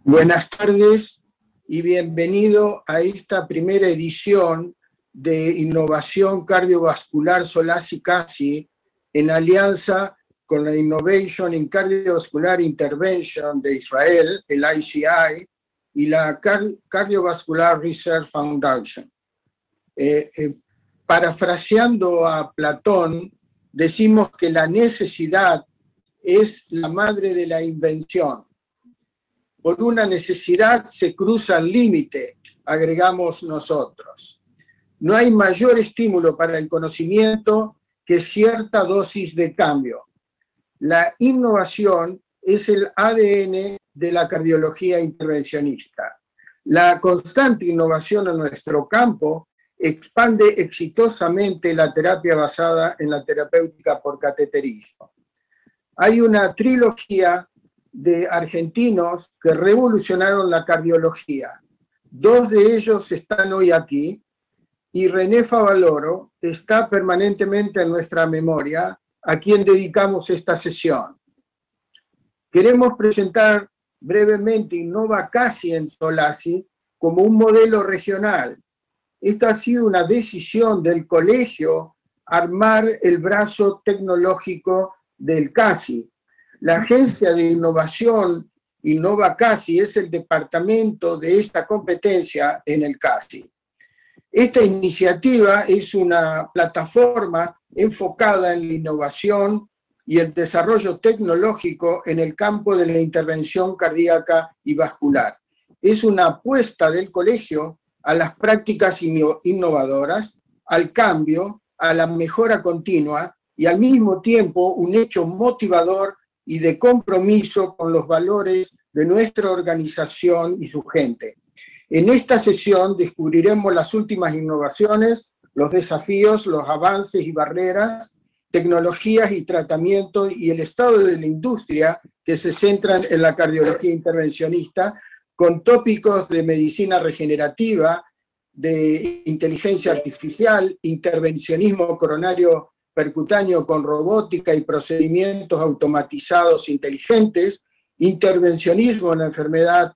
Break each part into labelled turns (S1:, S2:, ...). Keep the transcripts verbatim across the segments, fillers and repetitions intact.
S1: Buenas tardes y bienvenido a esta primera edición de Innovación Cardiovascular Solassi-Cassi en alianza con la Innovation in Cardiovascular Intervention de Israel, el I C I, y la Cardiovascular Research Foundation. Eh, eh, parafraseando a Platón, decimos que la necesidad es la madre de la invención. Por una necesidad se cruza el límite, agregamos nosotros. No hay mayor estímulo para el conocimiento que cierta dosis de cambio. La innovación es el A D N de la cardiología intervencionista. La constante innovación en nuestro campo expande exitosamente la terapia basada en la terapéutica por cateterismo. Hay una trilogía de argentinos que revolucionaron la cardiología. Dos de ellos están hoy aquí y René Favaloro está permanentemente en nuestra memoria, a quien dedicamos esta sesión. Queremos presentar brevemente InnovaCassi en Solassi como un modelo regional. Esta ha sido una decisión del colegio armar el brazo tecnológico del Cassi. La Agencia de Innovación InnovaCassi es el departamento de esta competencia en el Cassi. Esta iniciativa es una plataforma enfocada en la innovación y el desarrollo tecnológico en el campo de la intervención cardíaca y vascular. Es una apuesta del colegio a las prácticas innovadoras, al cambio, a la mejora continua y al mismo tiempo un hecho motivador y de compromiso con los valores de nuestra organización y su gente. En esta sesión descubriremos las últimas innovaciones, los desafíos, los avances y barreras, tecnologías y tratamientos y el estado de la industria que se centran en la cardiología intervencionista, con tópicos de medicina regenerativa, de inteligencia artificial, intervencionismo coronario percutáneo con robótica y procedimientos automatizados inteligentes, intervencionismo en la enfermedad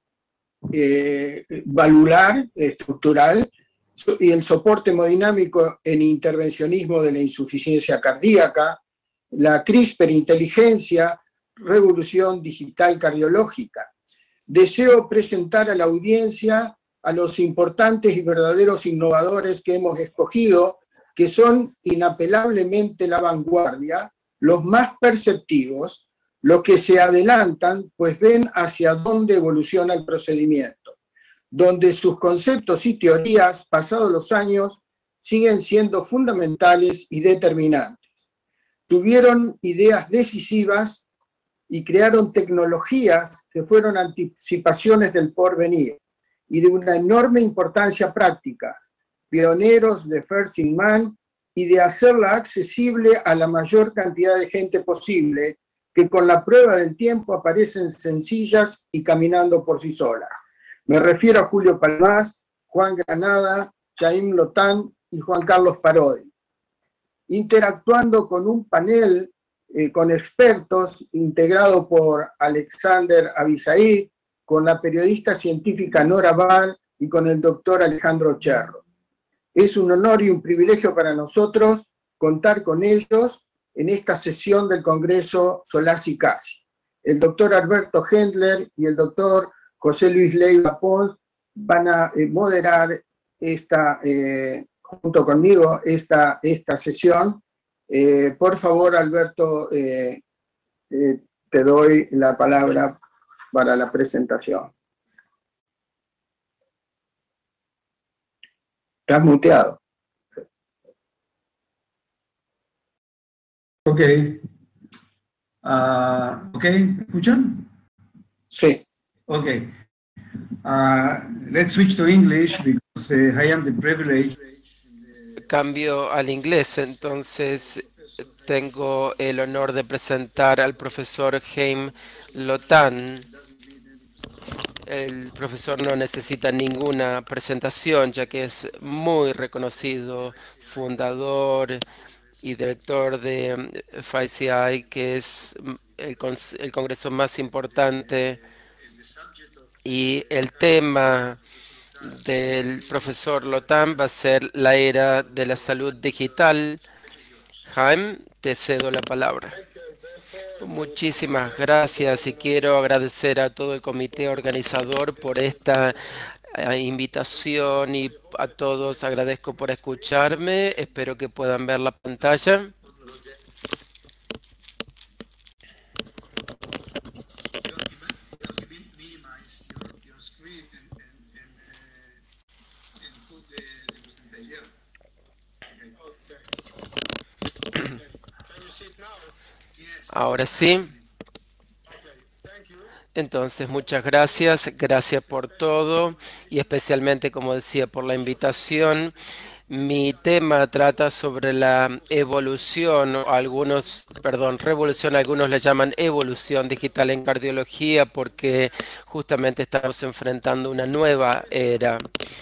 S1: eh, valvular, estructural, y el soporte hemodinámico en intervencionismo de la insuficiencia cardíaca, la CRISPR inteligencia, revolución digital cardiológica. Deseo presentar a la audiencia a los importantes y verdaderos innovadores que hemos escogido, que son inapelablemente la vanguardia, los más perceptivos, los que se adelantan, pues ven hacia dónde evoluciona el procedimiento, donde sus conceptos y teorías, pasados los años, siguen siendo fundamentales y determinantes. Tuvieron ideas decisivas y crearon tecnologías que fueron anticipaciones del porvenir y de una enorme importancia práctica, pioneros de First in Man y de hacerla accesible a la mayor cantidad de gente posible, que con la prueba del tiempo aparecen sencillas y caminando por sí solas. Me refiero a Julio Palmás, Juan Granada, Chaim Lotán y Juan Carlos Parodi. Interactuando con un panel eh, con expertos integrado por Alexander Abisaid, con la periodista científica Nora Bar y con el doctor Alejandro Cherro. Es un honor y un privilegio para nosotros contar con ellos en esta sesión del Congreso Solassi-Cassi. El doctor Alberto Hendler y el doctor José Luis Leiva Pons van a eh, moderar esta, eh, junto conmigo esta, esta sesión. Eh, por favor, Alberto, eh, eh, te doy la palabra para la presentación. Estás muteado.
S2: Ok. Uh, ok, ¿me escuchan?
S1: Sí.
S2: Ok. Uh, let's switch to English because uh, I am the privilege.
S3: Cambio al inglés, entonces tengo el honor de presentar al profesor Chaim Lotán. El profesor no necesita ninguna presentación, ya que es muy reconocido, fundador y director de F I C I, que es el, el congreso más importante Y el tema del profesor Lotan va a ser la era de la salud digital. Jaime, te cedo la palabra. Muchísimas gracias y quiero agradecer a todo el comité organizador por esta eh, invitación y a todos agradezco por escucharme. Espero que puedan ver la pantalla. Ahora sí. Entonces, muchas gracias. Gracias por todo y especialmente, como decía, por la invitación. Mi tema trata sobre la evolución, o algunos, perdón, revolución, algunos le llaman evolución digital en cardiología porque justamente estamos enfrentando una nueva era.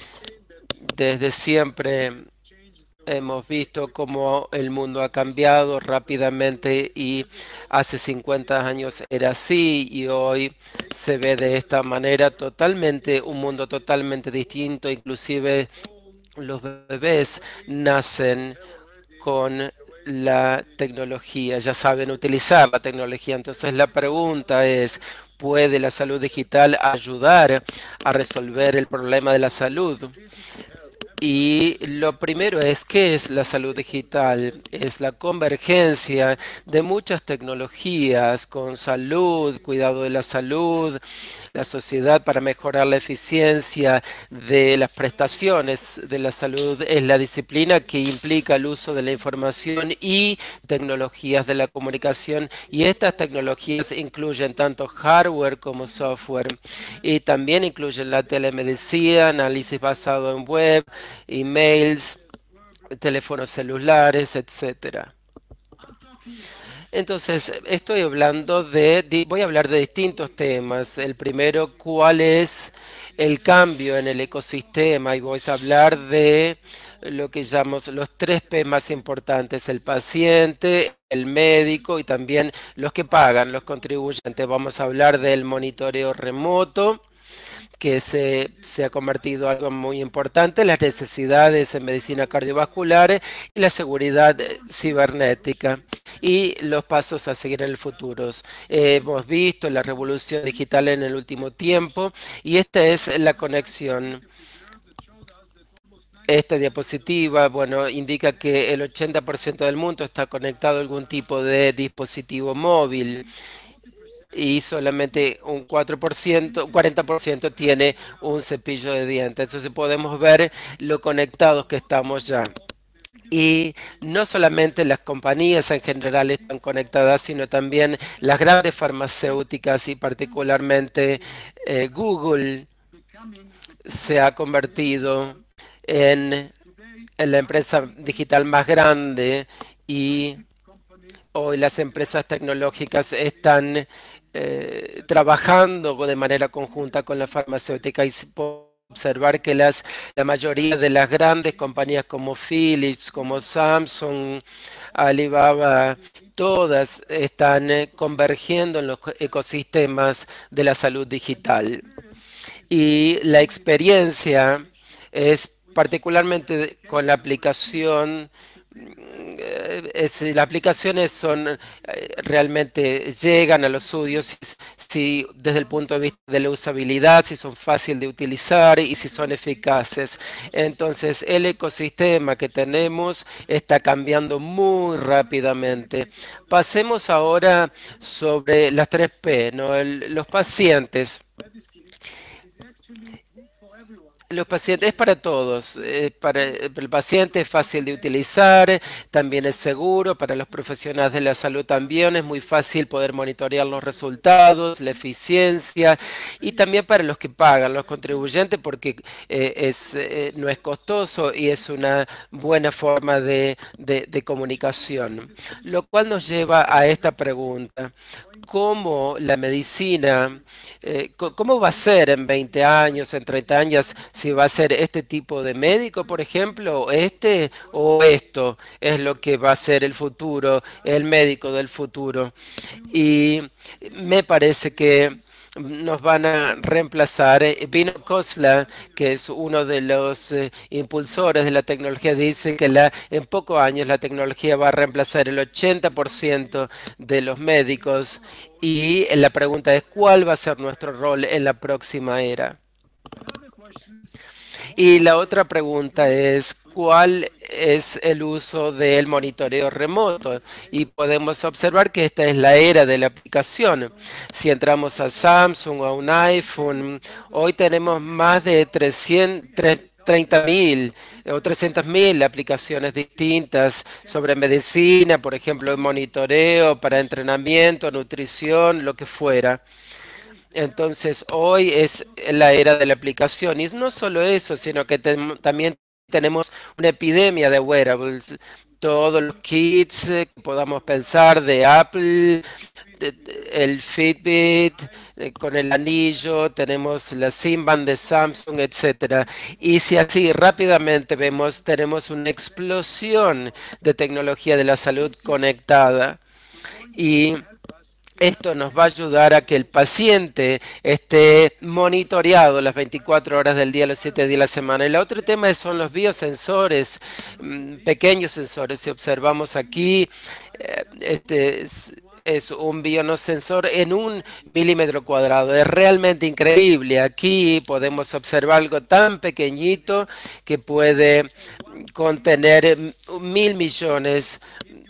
S3: Desde siempre hemos visto cómo el mundo ha cambiado rápidamente y hace cincuenta años era así y hoy se ve de esta manera totalmente, un mundo totalmente distinto, inclusive los bebés nacen con la tecnología, ya saben utilizar la tecnología. Entonces la pregunta es, ¿puede la salud digital ayudar a resolver el problema de la salud? Y lo primero es, ¿qué es la salud digital? Es la convergencia de muchas tecnologías con salud, cuidado de la salud, la sociedad para mejorar la eficiencia de las prestaciones de la salud. Es la disciplina que implica el uso de la información y tecnologías de la comunicación. Y estas tecnologías incluyen tanto hardware como software. Y también incluyen la telemedicina, análisis basado en web, emails, teléfonos celulares, etcétera. Entonces, estoy hablando de, voy a hablar de distintos temas. El primero, ¿cuál es el cambio en el ecosistema? Y voy a hablar de lo que llamamos los tres P más importantes, el paciente, el médico y también los que pagan, los contribuyentes. Vamos a hablar del monitoreo remoto, que se, se ha convertido en algo muy importante, las necesidades en medicina cardiovascular y la seguridad cibernética y los pasos a seguir en el futuro. Eh, hemos visto la revolución digital en el último tiempo y esta es la conexión. Esta diapositiva, bueno, indica que el ochenta por ciento del mundo está conectado a algún tipo de dispositivo móvil y solamente un cuatro por ciento, cuarenta por ciento tiene un cepillo de dientes. Entonces podemos ver lo conectados que estamos ya. Y no solamente las compañías en general están conectadas, sino también las grandes farmacéuticas y particularmente eh, Google se ha convertido en, en la empresa digital más grande y hoy las empresas tecnológicas están eh, trabajando de manera conjunta con la farmacéutica y se puede observar que las, la mayoría de las grandes compañías como Philips, como Samsung, Alibaba, todas están eh, convergiendo en los ecosistemas de la salud digital. Y la experiencia es particularmente con la aplicación. Es, las aplicaciones son eh, realmente llegan a los estudios si, si desde el punto de vista de la usabilidad, si son fáciles de utilizar y si son eficaces. Entonces el ecosistema que tenemos está cambiando muy rápidamente. Pasemos ahora sobre las tres P, ¿no? El, los pacientes. Los pacientes es para todos, eh, para el paciente es fácil de utilizar, también es seguro, para los profesionales de la salud también es muy fácil poder monitorear los resultados, la eficiencia y también para los que pagan, los contribuyentes, porque eh, es, eh, no es costoso y es una buena forma de, de, de comunicación. Lo cual nos lleva a esta pregunta. ¿Cómo la medicina, eh, cómo va a ser en veinte años, en treinta años, si va a ser este tipo de médico, por ejemplo, o este o esto es lo que va a ser el futuro, el médico del futuro? Y me parece que nos van a reemplazar. Vino Khosla, que es uno de los eh, impulsores de la tecnología, dice que la, en pocos años la tecnología va a reemplazar el ochenta por ciento de los médicos. Y la pregunta es, ¿cuál va a ser nuestro rol en la próxima era? Y la otra pregunta es, ¿cuál es el uso del monitoreo remoto? Y podemos observar que esta es la era de la aplicación. Si entramos a Samsung o a un iPhone, hoy tenemos más de trescientos, treinta mil o trescientas mil aplicaciones distintas sobre medicina, por ejemplo, monitoreo para entrenamiento, nutrición, lo que fuera. Entonces, hoy es la era de la aplicación. Y no solo eso, sino que tem- también tenemos una epidemia de wearables. Todos los kits eh, que podamos pensar de Apple, de- de- el Fitbit, eh, con el anillo, tenemos la Symbian de Samsung, etcétera. Y si así rápidamente vemos, tenemos una explosión de tecnología de la salud conectada. Y esto nos va a ayudar a que el paciente esté monitoreado las veinticuatro horas del día, los siete días de la semana. Y el otro tema son los biosensores, mm, pequeños sensores. Si observamos aquí, eh, este es, es un bionosensor en un milímetro cuadrado. Es realmente increíble. Aquí podemos observar algo tan pequeñito que puede contener mm, mil millones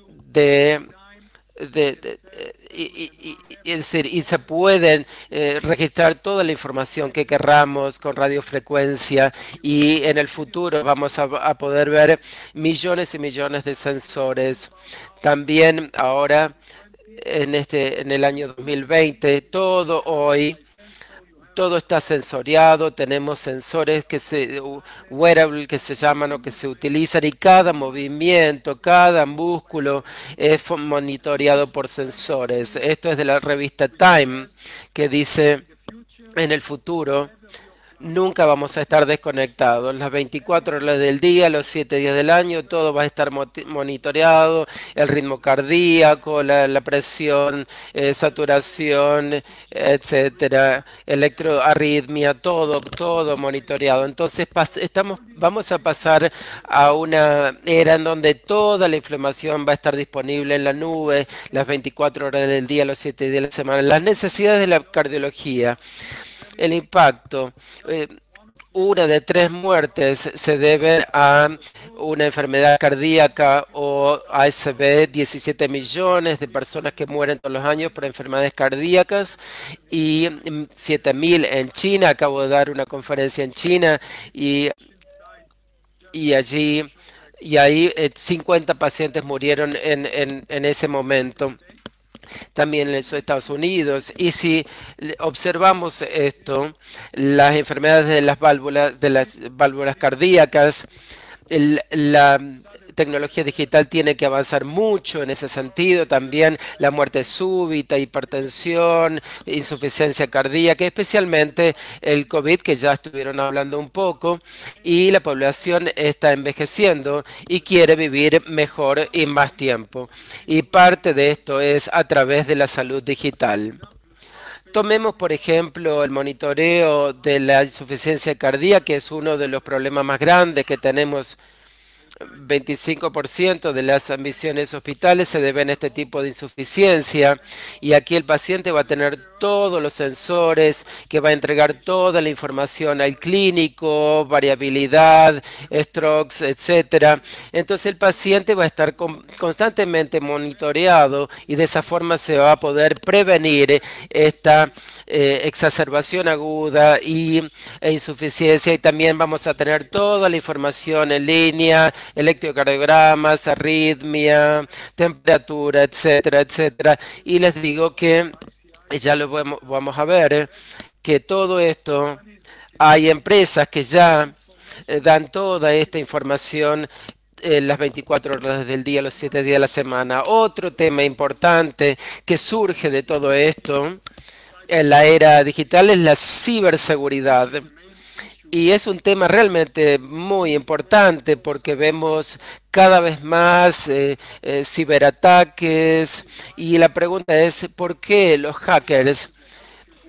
S3: de de, de- y, y- y- y- es decir, y se pueden eh, registrar toda la información que querramos con radiofrecuencia y en el futuro vamos a, a poder ver millones y millones de sensores. También ahora en este en el año dos mil veinte, todo hoy todo está sensoriado, tenemos sensores que se, u- wearable que se llaman o que se utilizan y cada movimiento, cada músculo es fo- monitoreado por sensores. Esto es de la revista Time, que dice en el futuro nunca vamos a estar desconectados. Las veinticuatro horas del día, los siete días del año, todo va a estar moti- monitoreado, el ritmo cardíaco, la, la presión, eh, saturación, etcétera, electroarritmia, todo, todo monitoreado. Entonces pas- estamos, vamos a pasar a una era en donde toda la información va a estar disponible en la nube, las veinticuatro horas del día, los siete días de la semana. Las necesidades de la cardiología, el impacto. eh, una de tres muertes se debe a una enfermedad cardíaca o A S V, diecisiete millones de personas que mueren todos los años por enfermedades cardíacas y mm, siete mil en China. Acabo de dar una conferencia en China y, y allí y ahí eh, cincuenta pacientes murieron en, en en ese momento también en los Estados Unidos. Y si le- observamos esto, las enfermedades de las válvulas, de las válvulas cardíacas, el- la tecnología digital tiene que avanzar mucho en ese sentido. También la muerte súbita, hipertensión, insuficiencia cardíaca, especialmente el COVID, que ya estuvieron hablando un poco, y la población está envejeciendo y quiere vivir mejor y más tiempo. Y parte de esto es a través de la salud digital. Tomemos, por ejemplo, el monitoreo de la insuficiencia cardíaca, que es uno de los problemas más grandes que tenemos. veinticinco por ciento de las admisiones hospitales se deben a este tipo de insuficiencia y aquí el paciente va a tener todos los sensores, que va a entregar toda la información al clínico, variabilidad, strokes, etcétera. Entonces el paciente va a estar con, constantemente monitoreado y de esa forma se va a poder prevenir esta eh, exacerbación aguda y, e insuficiencia, y también vamos a tener toda la información en línea, electrocardiogramas, arritmia, temperatura, etcétera, etcétera. Y les digo que ya lo vamos, vamos a ver, eh, que todo esto, hay empresas que ya eh, dan toda esta información eh, las veinticuatro horas del día, los siete días de la semana. Otro tema importante que surge de todo esto en la era digital es la ciberseguridad. Y es un tema realmente muy importante porque vemos cada vez más eh, eh, ciberataques y la pregunta es, ¿por qué los hackers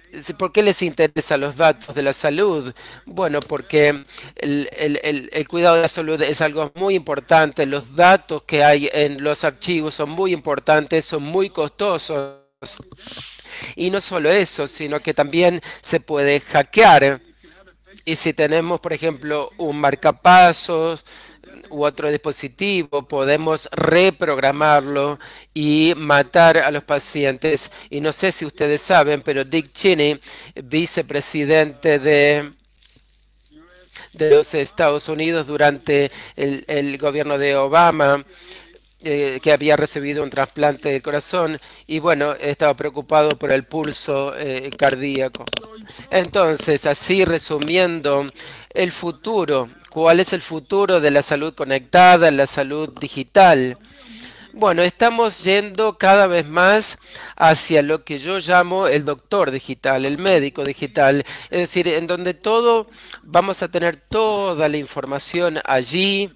S3: ¿Por qué les interesan los datos de la salud? Bueno, porque el, el, el, el cuidado de la salud es algo muy importante. Los datos que hay en los archivos son muy importantes, son muy costosos. Y no solo eso, sino que también se puede hackear. Y si tenemos, por ejemplo, un marcapasos u otro dispositivo, podemos reprogramarlo y matar a los pacientes. Y no sé si ustedes saben, pero Dick Cheney, vicepresidente de, de los Estados Unidos durante el, el gobierno de Obama, Eh, que había recibido un trasplante de corazón y bueno, estaba preocupado por el pulso eh, cardíaco. Entonces, así resumiendo, el futuro, ¿cuál es el futuro de la salud conectada, la salud digital? Bueno, estamos yendo cada vez más hacia lo que yo llamo el doctor digital, el médico digital, es decir, en donde todo, vamos a tener toda la información allí.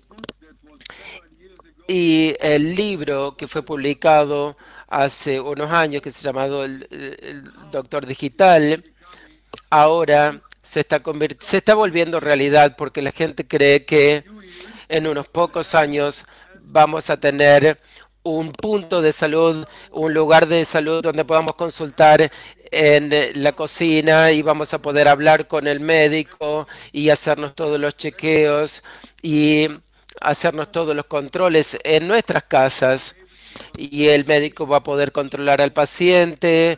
S3: Y el libro que fue publicado hace unos años, que se llamó El, el Doctor Digital, ahora se está, se está volviendo realidad porque la gente cree que en unos pocos años vamos a tener un punto de salud, un lugar de salud donde podamos consultar en la cocina y vamos a poder hablar con el médico y hacernos todos los chequeos y hacernos todos los controles en nuestras casas y el médico va a poder controlar al paciente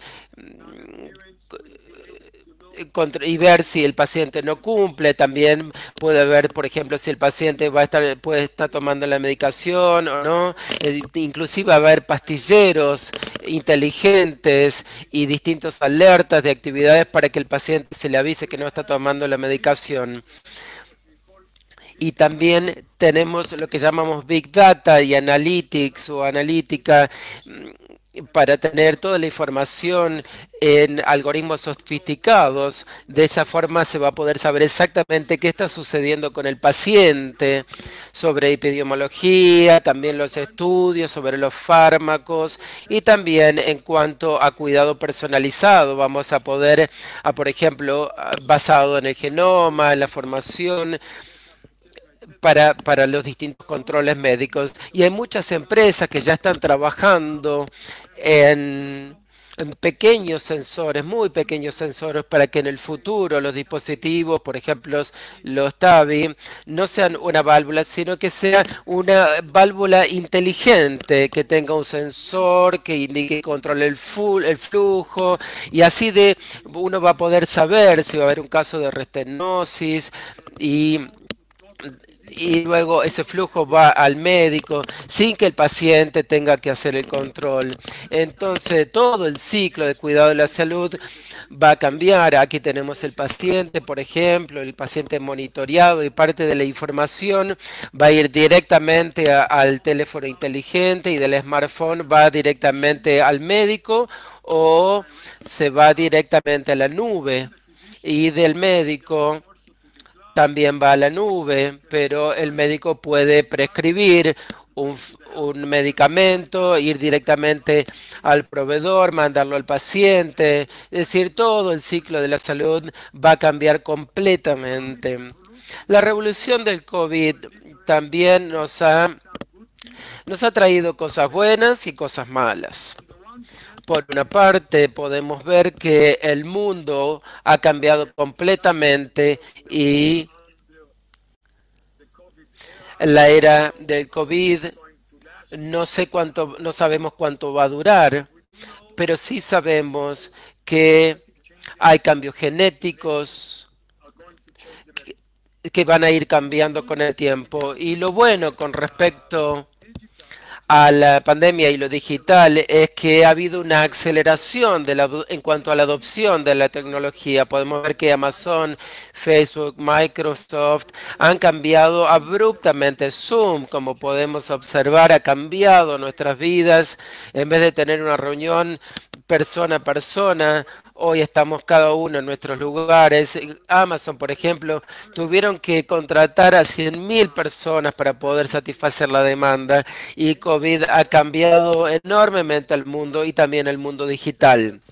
S3: y ver si el paciente no cumple. También puede ver, por ejemplo, si el paciente va a estar, puede estar tomando la medicación o no. Inclusive va a haber pastilleros inteligentes y distintos alertas de actividades para que el paciente se le avise que no está tomando la medicación. Y también tenemos lo que llamamos Big Data y Analytics o analítica para tener toda la información en algoritmos sofisticados. De esa forma se va a poder saber exactamente qué está sucediendo con el paciente, sobre epidemiología, también los estudios sobre los fármacos y también en cuanto a cuidado personalizado. Vamos a poder, a, por ejemplo, basado en el genoma, en la formación, Para, para los distintos controles médicos. Y hay muchas empresas que ya están trabajando en, en pequeños sensores, muy pequeños sensores, para que en el futuro los dispositivos, por ejemplo los TAVI, no sean una válvula, sino que sea una válvula inteligente, que tenga un sensor que indique, controle el, full, el flujo, y así de uno va a poder saber si va a haber un caso de restenosis y y luego ese flujo va al médico sin que el paciente tenga que hacer el control. Entonces todo el ciclo de cuidado de la salud va a cambiar. Aquí tenemos el paciente, por ejemplo, el paciente monitoreado, y parte de la información va a ir directamente a, al teléfono inteligente, y del smartphone va directamente al médico o se va directamente a la nube, y del médico también va a la nube, pero el médico puede prescribir un, un medicamento, ir directamente al proveedor, mandarlo al paciente. Es decir, todo el ciclo de la salud va a cambiar completamente. La revolución del COVID también nos ha, nos ha traído cosas buenas y cosas malas. Por una parte, podemos ver que el mundo ha cambiado completamente y la era del COVID no sé cuánto, no sabemos cuánto va a durar, pero sí sabemos que hay cambios genéticos que, que van a ir cambiando con el tiempo. Y lo bueno con respecto a la pandemia y lo digital es que ha habido una aceleración de la, en cuanto a la adopción de la tecnología. Podemos ver que Amazon, Facebook, Microsoft han cambiado abruptamente. Zoom, como podemos observar, ha cambiado nuestras vidas. En vez de tener una reunión persona a persona, hoy estamos cada uno en nuestros lugares. Amazon, por ejemplo, tuvieron que contratar a cien mil personas para poder satisfacer la demanda, y COVID ha cambiado enormemente el mundo y también el mundo digital.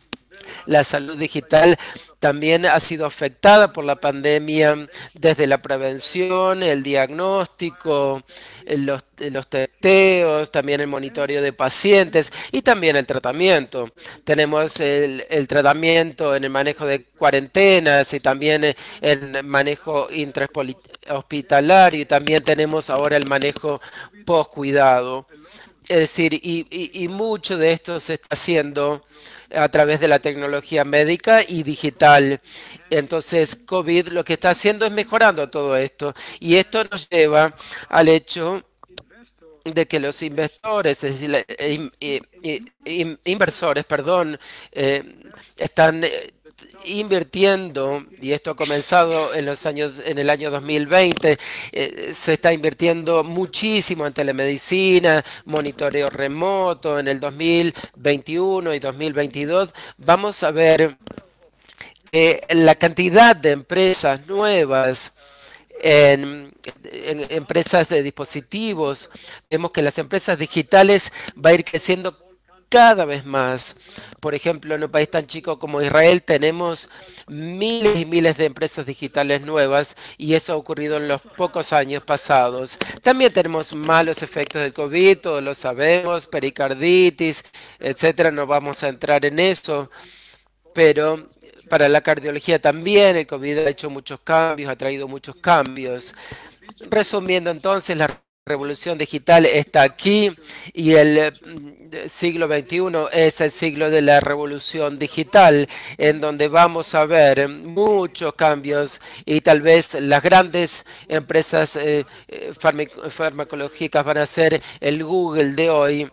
S3: La salud digital también ha sido afectada por la pandemia desde la prevención, el diagnóstico, los, los testeos, también el monitoreo de pacientes y también el tratamiento. Tenemos el, el tratamiento en el manejo de cuarentenas y también el manejo intrahospitalario y también tenemos ahora el manejo post-cuidado. Es decir, y, y, y mucho de esto se está haciendo a través de la tecnología médica y digital. Entonces, COVID lo que está haciendo es mejorando todo esto. Y esto nos lleva al hecho de que los inversores, es decir, la- in- in- in- inversores, perdón, eh, están eh, invirtiendo, y esto ha comenzado en los años, en el año dos mil veinte, eh, se está invirtiendo muchísimo en telemedicina, monitoreo remoto. En el dos mil veintiuno y dos mil veintidós vamos a ver eh, la cantidad de empresas nuevas en, en empresas de dispositivos. Vemos que las empresas digitales va a ir creciendo cada vez más. Por ejemplo, en un país tan chico como Israel tenemos miles y miles de empresas digitales nuevas y eso ha ocurrido en los pocos años pasados. También tenemos malos efectos del COVID, todos lo sabemos, pericarditis, etcétera. No vamos a entrar en eso, pero para la cardiología también el COVID ha hecho muchos cambios, ha traído muchos cambios. Resumiendo entonces, la revolución digital está aquí y el mm, siglo veintiuno es el siglo de la revolución digital, en donde vamos a ver muchos cambios y tal vez las grandes empresas eh, eh, farmac- farmacológicas van a ser el Google de hoy.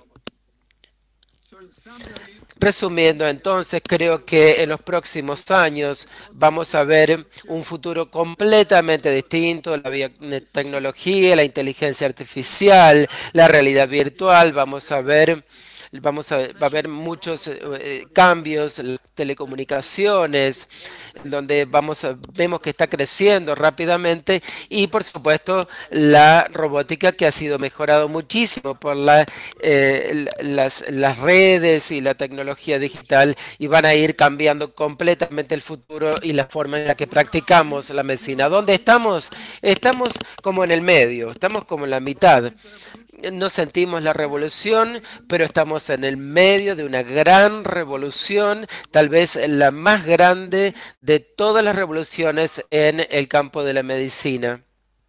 S3: Resumiendo, entonces, creo que en los próximos años vamos a ver un futuro completamente distinto, la biotecnología, la inteligencia artificial, la realidad virtual. Vamos a ver, vamos a, va a haber muchos eh, cambios, las telecomunicaciones, donde vamos a, vemos que está creciendo rápidamente y, por supuesto, la robótica que ha sido mejorado muchísimo por la, eh, las, las redes y la tecnología digital y van a ir cambiando completamente el futuro y la forma en la que practicamos la medicina. ¿Dónde estamos? Estamos como en el medio, estamos como en la mitad. No sentimos la revolución, pero estamos en el medio de una gran revolución, tal vez la más grande de todas las revoluciones en el campo de la medicina.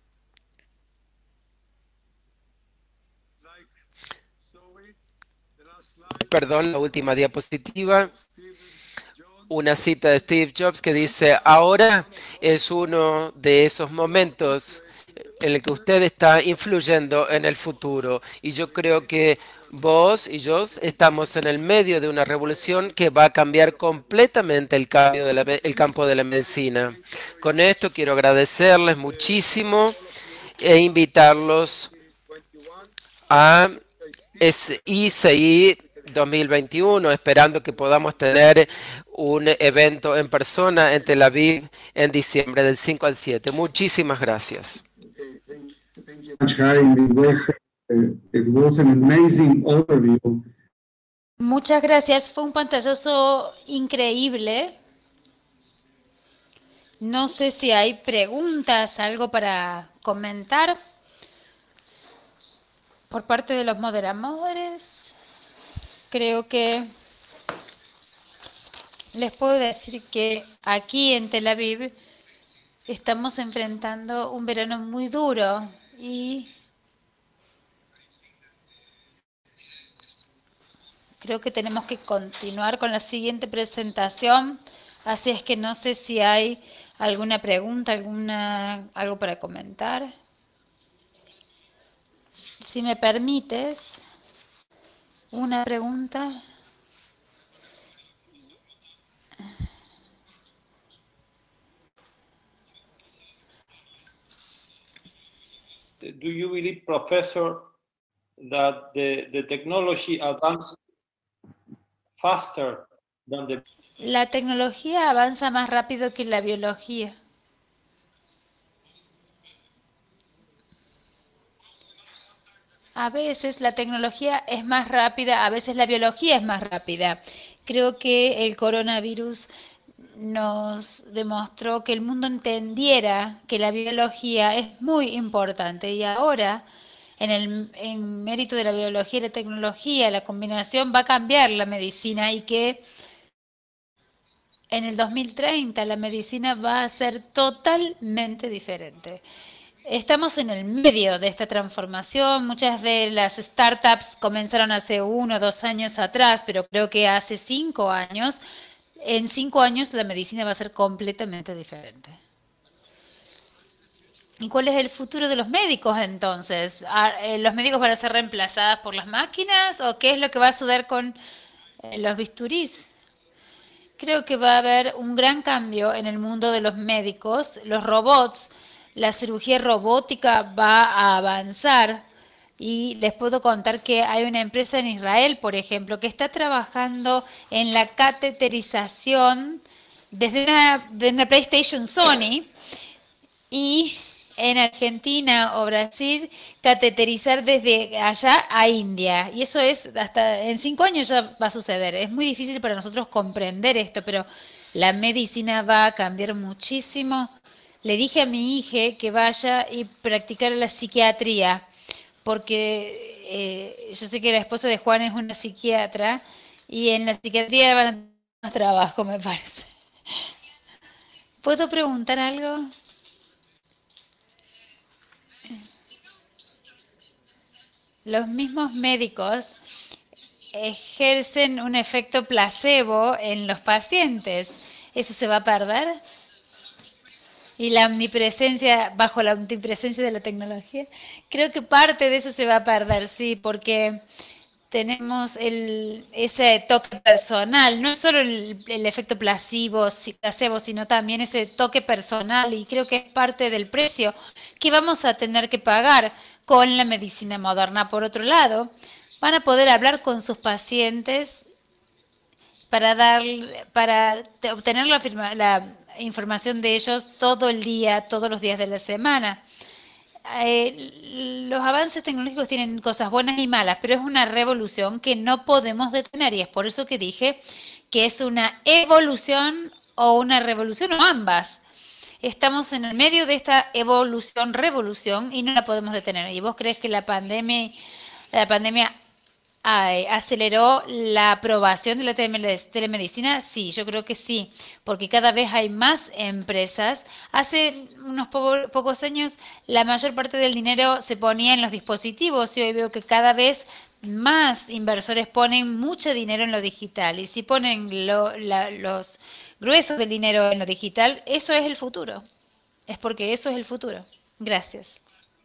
S3: Perdón, la última diapositiva. Una cita de Steve Jobs que dice: ahora es uno de esos momentos en el que usted está influyendo en el futuro. Y yo creo que vos y yo estamos en el medio de una revolución que va a cambiar completamente el, cambio de la me- el campo de la medicina. Con esto quiero agradecerles muchísimo e invitarlos a es I C I dos mil veintiuno, esperando que podamos tener un evento en persona en Tel Aviv en diciembre del cinco al siete. Muchísimas gracias.
S2: Much, Chaim. It was, uh, it was an amazing overview.
S4: Muchas gracias, fue un pantallazo increíble. No sé si hay preguntas, algo para comentar por parte de los moderadores. Creo que les puedo decir que aquí en Tel Aviv estamos enfrentando un verano muy duro y creo que tenemos que continuar con la siguiente presentación, así es que no sé si hay alguna pregunta, alguna, algo para comentar. Si me permites, una pregunta.
S5: Do you believe, Professor, that the, the technology advances faster than the...
S4: La tecnología avanza más rápido que la biología. A veces la tecnología es más rápida, a veces la biología es más rápida. creo que el coronavirus nos demostró que el mundo entendiera que la biología es muy importante y ahora, en el en mérito de la biología y la tecnología, la combinación va a cambiar la medicina y que en el dos mil treinta la medicina va a ser totalmente diferente. Estamos en el medio de esta transformación. Muchas de las startups comenzaron hace uno o dos años atrás, pero creo que hace cinco años, en cinco años la medicina va a ser completamente diferente. ¿Y cuál es el futuro de los médicos entonces? ¿Los médicos van a ser reemplazados por las máquinas o qué es lo que va a suceder con los bisturís? Creo que va a haber un gran cambio en el mundo de los médicos. Los robots, la cirugía robótica va a avanzar y les puedo contar que hay una empresa en Israel, por ejemplo, que está trabajando en la cateterización desde una, de una PlayStation Sony y en Argentina o Brasil cateterizar desde allá a India. Y eso es, hasta en cinco años ya va a suceder. Es muy difícil para nosotros comprender esto, pero la medicina va a cambiar muchísimo. Le dije a mi hija que vaya y practicar la psiquiatría, porque eh, yo sé que la esposa de Juan es una psiquiatra y en la psiquiatría van a tener más trabajo, me parece. ¿Puedo preguntar algo? Los mismos médicos ejercen un efecto placebo en los pacientes. ¿Eso se va a perder? Y la omnipresencia, bajo la omnipresencia de la tecnología, creo que parte de eso se va a perder, sí, porque tenemos el, ese toque personal, no es solo el, el efecto placebo, placebo, sino también ese toque personal, y creo que es parte del precio que vamos a tener que pagar con la medicina moderna. Por otro lado, van a poder hablar con sus pacientes para, dar, para obtener la, firma, la información de ellos todo el día, todos los días de la semana. Eh, los avances tecnológicos tienen cosas buenas y malas, pero es una revolución que no podemos detener y es por eso que dije que es una evolución o una revolución o ambas. Estamos en el medio de esta evolución, revolución y no la podemos detener. ¿Y vos crees que la pandemia, la pandemia Ay, ¿aceleró la aprobación de la telemedicina? Sí, yo creo que sí, porque cada vez hay más empresas. Hace unos po pocos años la mayor parte del dinero se ponía en los dispositivos y hoy veo que cada vez más inversores ponen mucho dinero en lo digital. Y si ponen lo, la, los gruesos del dinero en lo digital, eso es el futuro. Es porque eso es el futuro. Gracias.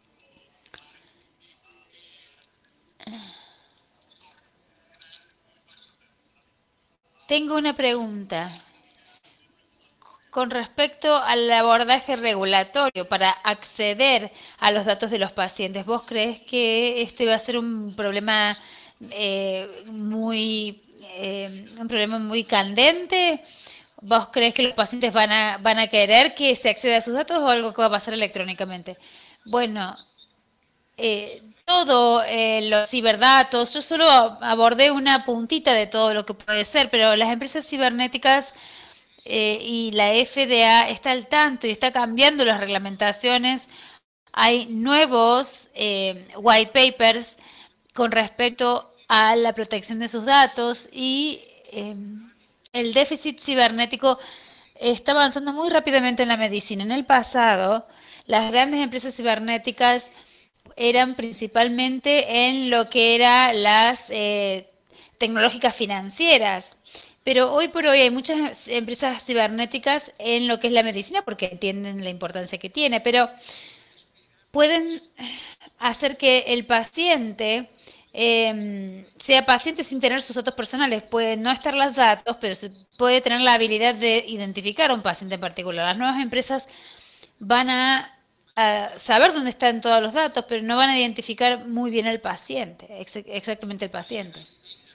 S4: Tengo una pregunta con respecto al abordaje regulatorio para acceder a los datos de los pacientes. ¿Vos crees que este va a ser un problema eh, muy eh, un problema muy candente? ¿Vos crees que los pacientes van a van a querer que se acceda a sus datos o algo que va a pasar electrónicamente? Bueno, eh, todo, eh, los ciberdatos, yo solo abordé una puntita de todo lo que puede ser, pero las empresas cibernéticas eh, y la F D A está al tanto y está cambiando las reglamentaciones. Hay nuevos eh, white papers con respecto a la protección de sus datos y eh, el déficit cibernético está avanzando muy rápidamente en la medicina. En el pasado, las grandes empresas cibernéticas eran principalmente en lo que eran las eh, tecnológicas financieras. Pero hoy por hoy hay muchas empresas cibernéticas en lo que es la medicina porque entienden la importancia que tiene, pero pueden hacer que el paciente eh, sea paciente sin tener sus datos personales. Pueden no estar los datos, pero se puede tener la habilidad de identificar a un paciente en particular. Las nuevas empresas van a a saber dónde están todos los datos, pero no van a identificar muy bien al paciente, ex exactamente el paciente.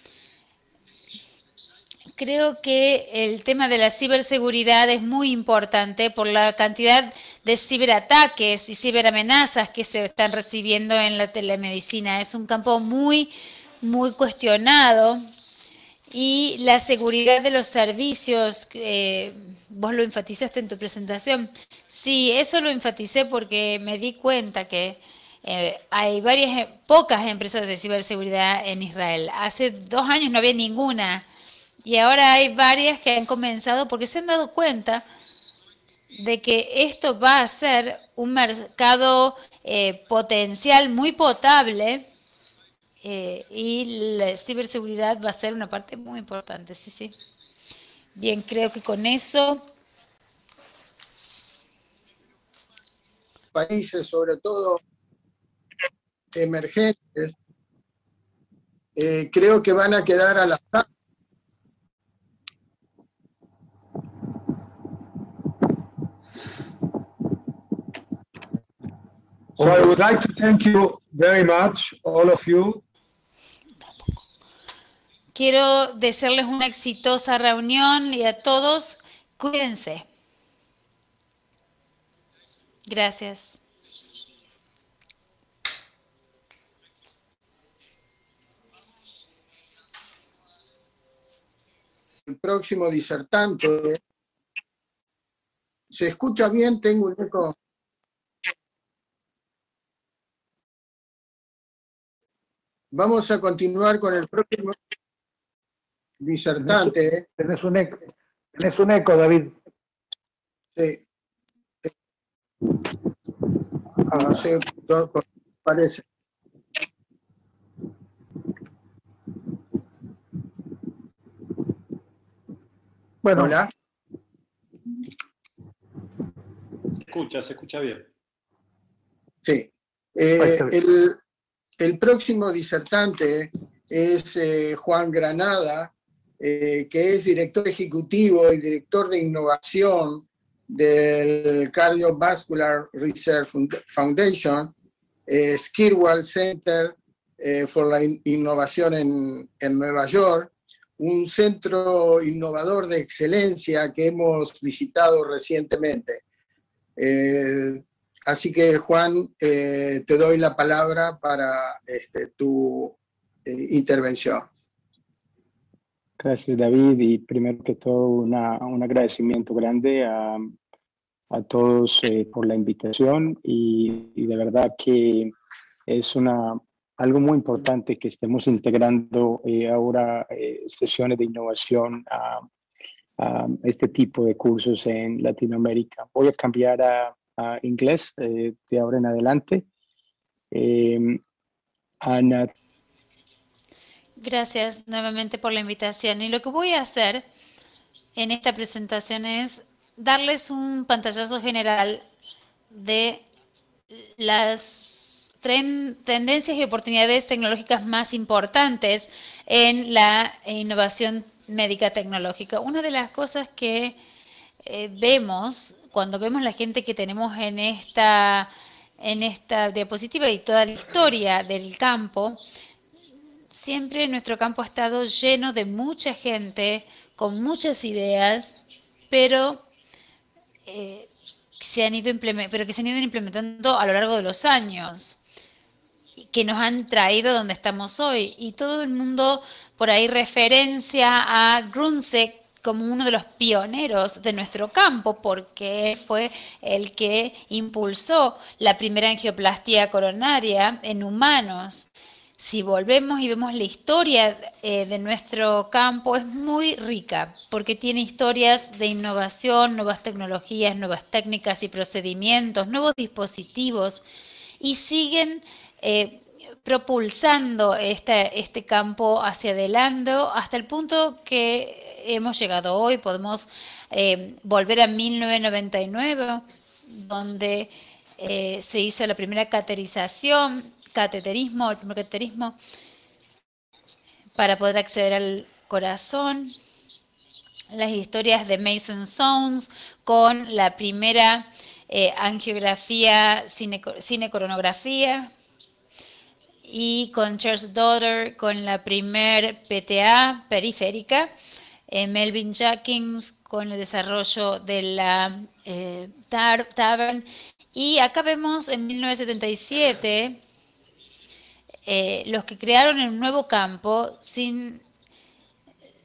S4: Creo que el tema de la ciberseguridad es muy importante por la cantidad de ciberataques y ciberamenazas que se están recibiendo en la telemedicina. Es un campo muy, muy cuestionado y la seguridad de los servicios. Eh, vos lo enfatizaste en tu presentación. Sí, eso lo enfaticé porque me di cuenta que eh, hay varias, pocas empresas de ciberseguridad en Israel. Hace dos años no había ninguna y ahora hay varias que han comenzado porque se han dado cuenta de que esto va a ser un mercado eh, potencial muy potable. Eh, y la ciberseguridad va a ser una parte muy importante, sí, sí. Bien, creo que con eso...
S1: Países, sobre todo emergentes, eh, creo que van a quedar a la...
S2: So I would like to thank you very much, all of you.
S4: Quiero desearles una exitosa reunión y a todos, cuídense. Gracias.
S1: El próximo disertante. ¿Se escucha bien? Tengo un eco. Vamos a continuar con el próximo disertante.
S6: Tenés un eco, tenés un eco, David.
S1: Sí. No sé, parece.
S6: Bueno.
S1: Hola.
S5: Se escucha, se escucha bien.
S1: Sí. Eh, el, el próximo disertante es eh, Juan Granada, eh, que es director ejecutivo y director de innovación del Cardiovascular Research Foundation, eh, Skirwell Center eh, for la Innovación en, en Nueva York, un centro innovador de excelencia que hemos visitado recientemente. Eh, así que, Juan, eh, te doy la palabra para este, tu eh, intervención.
S7: Gracias, David, y primero que todo una, un agradecimiento grande a, a todos eh, por la invitación y, y de verdad que es una, algo muy importante que estemos integrando eh, ahora eh, sesiones de innovación a, a este tipo de cursos en Latinoamérica. Voy a cambiar a, a inglés eh, de ahora en adelante. Eh, Ana.
S4: Gracias nuevamente por la invitación. Y lo que voy a hacer en esta presentación es darles un pantallazo general de las tendencias y oportunidades tecnológicas más importantes en la innovación médica tecnológica. Una de las cosas que eh, vemos cuando vemos la gente que tenemos en esta, en esta diapositiva y toda la historia del campo, siempre nuestro campo ha estado lleno de mucha gente, con muchas ideas, pero, eh, se han ido pero que se han ido implementando a lo largo de los años, que nos han traído donde estamos hoy. Y todo el mundo por ahí referencia a Grundsek como uno de los pioneros de nuestro campo, porque fue el que impulsó la primera angioplastia coronaria en humanos. Si volvemos y vemos la historia eh, de nuestro campo, es muy rica, porque tiene historias de innovación, nuevas tecnologías, nuevas técnicas y procedimientos, nuevos dispositivos, y siguen eh, propulsando este, este campo hacia adelante hasta el punto que hemos llegado hoy. Podemos eh, volver a mil novecientos noventa y nueve, donde eh, se hizo la primera cateterización, cateterismo, el primer cateterismo para poder acceder al corazón. Las historias de Mason Sones con la primera eh, angiografía, cine, cinecoronografía, y con Charles Daughter con la primer P T A periférica, eh, Melvin Jackins con el desarrollo de la eh, TAVR, y acá vemos en mil novecientos setenta y siete Eh, los que crearon el nuevo campo sin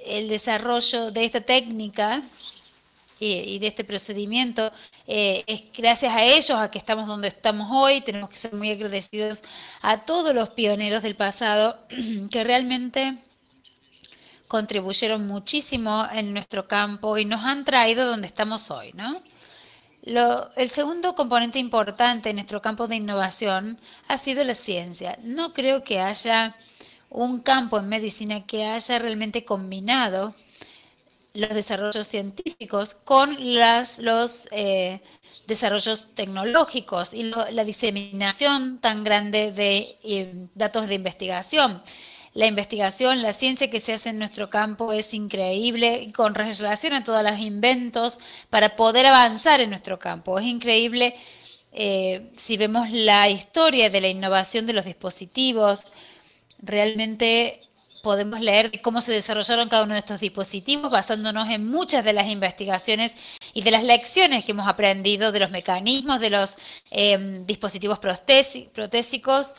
S4: el desarrollo de esta técnica y, y de este procedimiento eh, es gracias a ellos a que estamos donde estamos hoy. Tenemos que ser muy agradecidos a todos los pioneros del pasado que realmente contribuyeron muchísimo en nuestro campo y nos han traído donde estamos hoy, ¿no? Lo, el segundo componente importante en nuestro campo de innovación ha sido la ciencia. No creo que haya un campo en medicina que haya realmente combinado los desarrollos científicos con las, los eh, desarrollos tecnológicos y lo, la diseminación tan grande de eh, datos de investigación. La investigación, la ciencia que se hace en nuestro campo es increíble con relación a todos los inventos para poder avanzar en nuestro campo. Es increíble eh, si vemos la historia de la innovación de los dispositivos. Realmente podemos leer de cómo se desarrollaron cada uno de estos dispositivos basándonos en muchas de las investigaciones y de las lecciones que hemos aprendido de los mecanismos de los eh, dispositivos protésicos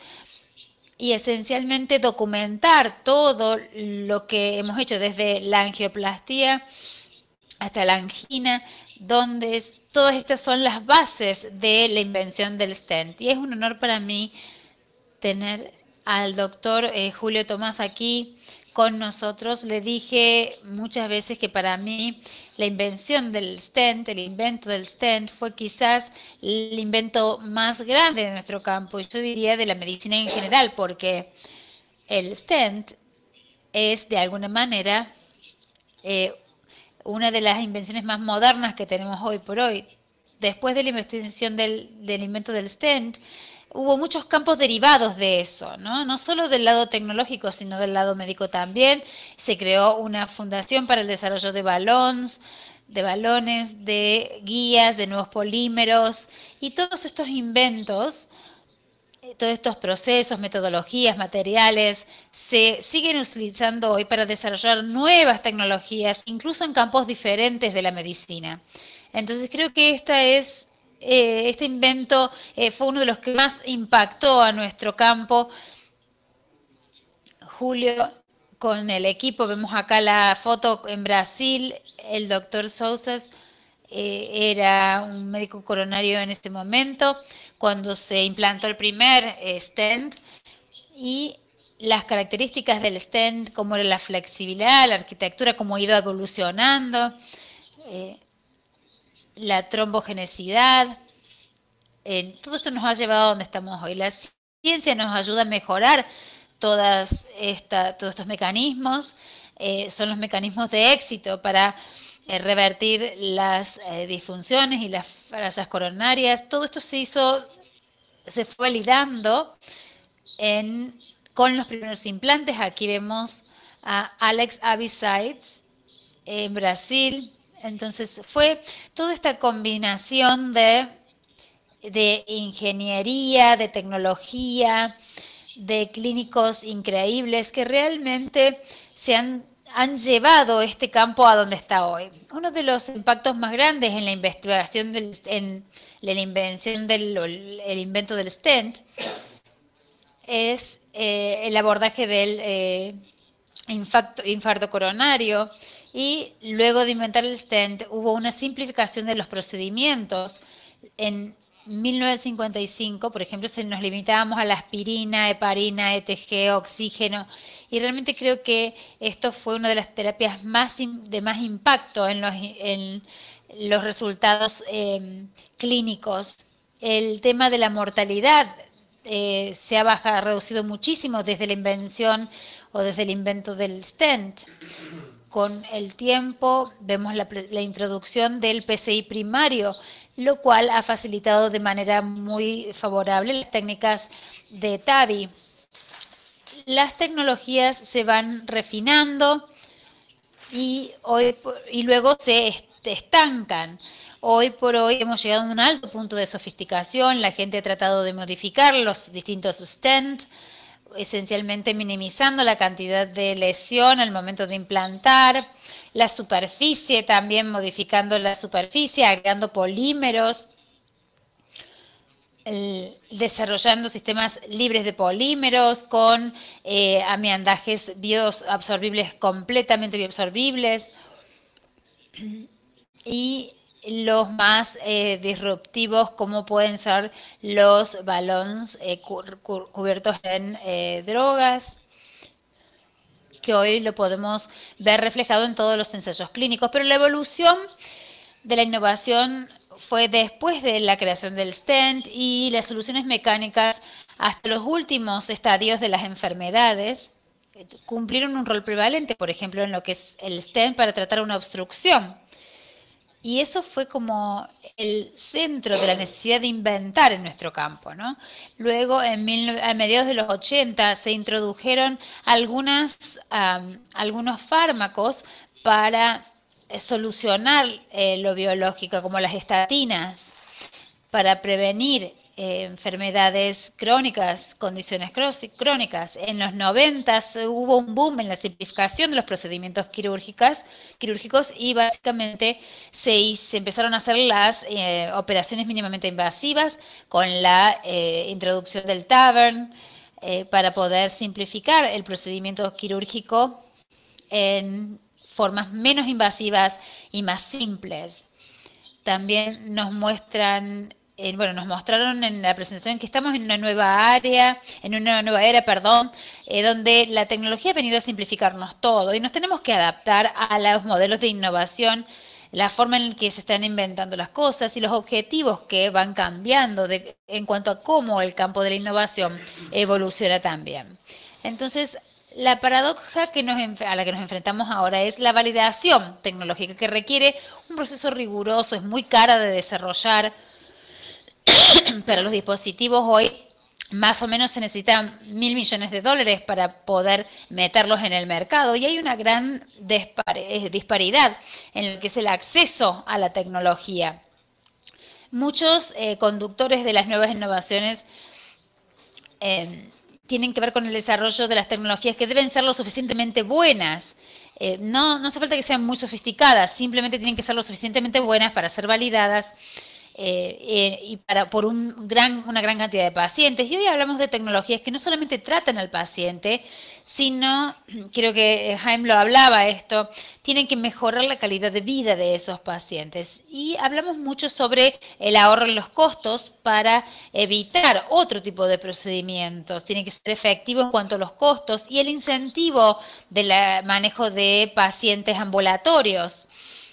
S4: y esencialmente documentar todo lo que hemos hecho desde la angioplastía hasta la angina, donde es, todas estas son las bases de la invención del stent. Y es un honor para mí tener al doctor eh, Julio Tomás aquí con nosotros. Le dije muchas veces que para mí la invención del stent, el invento del stent, fue quizás el invento más grande de nuestro campo, y yo diría de la medicina en general, porque el stent es de alguna manera eh, una de las invenciones más modernas que tenemos hoy por hoy. Después de la investigación del, del invento del stent, hubo muchos campos derivados de eso, ¿no? No solo del lado tecnológico, sino del lado médico también. Se creó una fundación para el desarrollo de balones, de balones, de guías, de nuevos polímeros, y todos estos inventos, todos estos procesos, metodologías, materiales, se siguen utilizando hoy para desarrollar nuevas tecnologías, incluso en campos diferentes de la medicina. Entonces creo que esta es Eh, este invento eh, fue uno de los que más impactó a nuestro campo. Julio, con el equipo, vemos acá la foto en Brasil. El doctor Sousas eh, era un médico coronario en este momento, cuando se implantó el primer eh, stent, y las características del stent, como la flexibilidad, la arquitectura, cómo ha ido evolucionando, eh, la trombogenicidad, eh, todo esto nos ha llevado a donde estamos hoy. La ciencia nos ayuda a mejorar todas esta, todos estos mecanismos, eh, son los mecanismos de éxito para eh, revertir las eh, disfunciones y las fallas coronarias. Todo esto se hizo, se fue validando en, con los primeros implantes. Aquí vemos a Alex Abisides en Brasil. Entonces fue toda esta combinación de, de ingeniería, de tecnología, de clínicos increíbles que realmente se han, han llevado este campo a donde está hoy. Uno de los impactos más grandes en la investigación, del, en la invención del el invento del stent es eh, el abordaje del eh, infarto, infarto coronario. Y luego de inventar el stent hubo una simplificación de los procedimientos. En mil novecientos cincuenta y cinco, por ejemplo, se nos limitábamos a la aspirina, heparina, E T G, oxígeno, y realmente creo que esto fue una de las terapias más de más impacto en los, en los resultados eh, clínicos. El tema de la mortalidad eh, se ha bajado, reducido muchísimo desde la invención o desde el invento del stent. Con el tiempo vemos la, la introducción del P C I primario, lo cual ha facilitado de manera muy favorable las técnicas de T A V I. Las tecnologías se van refinando y, hoy, y luego se estancan. Hoy por hoy hemos llegado a un alto punto de sofisticación. La gente ha tratado de modificar los distintos stents, esencialmente minimizando la cantidad de lesión al momento de implantar, la superficie, también modificando la superficie, agregando polímeros, el, desarrollando sistemas libres de polímeros con eh, amiandajes bioabsorbibles, completamente bioabsorbibles, y los más eh, disruptivos, como pueden ser los balones eh, cu cu cubiertos en eh, drogas, que hoy lo podemos ver reflejado en todos los ensayos clínicos. Pero la evolución de la innovación fue después de la creación del stent y las soluciones mecánicas hasta los últimos estadios de las enfermedades cumplieron un rol prevalente, por ejemplo, en lo que es el stent para tratar una obstrucción. Y eso fue como el centro de la necesidad de inventar en nuestro campo, ¿no? Luego, en mil, a mediados de los ochenta, se introdujeron algunas, um, algunos fármacos para solucionar eh, lo biológico, como las estatinas, para prevenir eh, enfermedades crónicas, condiciones crónicas. En los noventa hubo un boom en la simplificación de los procedimientos quirúrgicos, quirúrgicos y básicamente se, se empezaron a hacer las eh, operaciones mínimamente invasivas con la eh, introducción del TAVR eh, para poder simplificar el procedimiento quirúrgico en formas menos invasivas y más simples. También nos muestran, eh, bueno, nos mostraron en la presentación que estamos en una nueva área, en una nueva era, perdón, eh, donde la tecnología ha venido a simplificarnos todo y nos tenemos que adaptar a los modelos de innovación, la forma en que se están inventando las cosas y los objetivos que van cambiando de, en cuanto a cómo el campo de la innovación evoluciona también. Entonces, la paradoja que nos, a la que nos enfrentamos ahora es la validación tecnológica, que requiere un proceso riguroso, es muy cara de desarrollar. Para los dispositivos hoy más o menos se necesitan mil millones de dólares para poder meterlos en el mercado y hay una gran disparidad en lo que es el acceso a la tecnología. Muchos eh, conductores de las nuevas innovaciones eh, tienen que ver con el desarrollo de las tecnologías que deben ser lo suficientemente buenas. Eh, no, no hace falta que sean muy sofisticadas, simplemente tienen que ser lo suficientemente buenas para ser validadas eh, eh, y para, por un gran, una gran cantidad de pacientes. Y hoy hablamos de tecnologías que no solamente tratan al paciente, sino, creo que Jaime lo hablaba esto, tienen que mejorar la calidad de vida de esos pacientes. Y hablamos mucho sobre el ahorro en los costos para evitar otro tipo de procedimientos. Tiene que ser efectivo en cuanto a los costos y el incentivo del manejo de pacientes ambulatorios.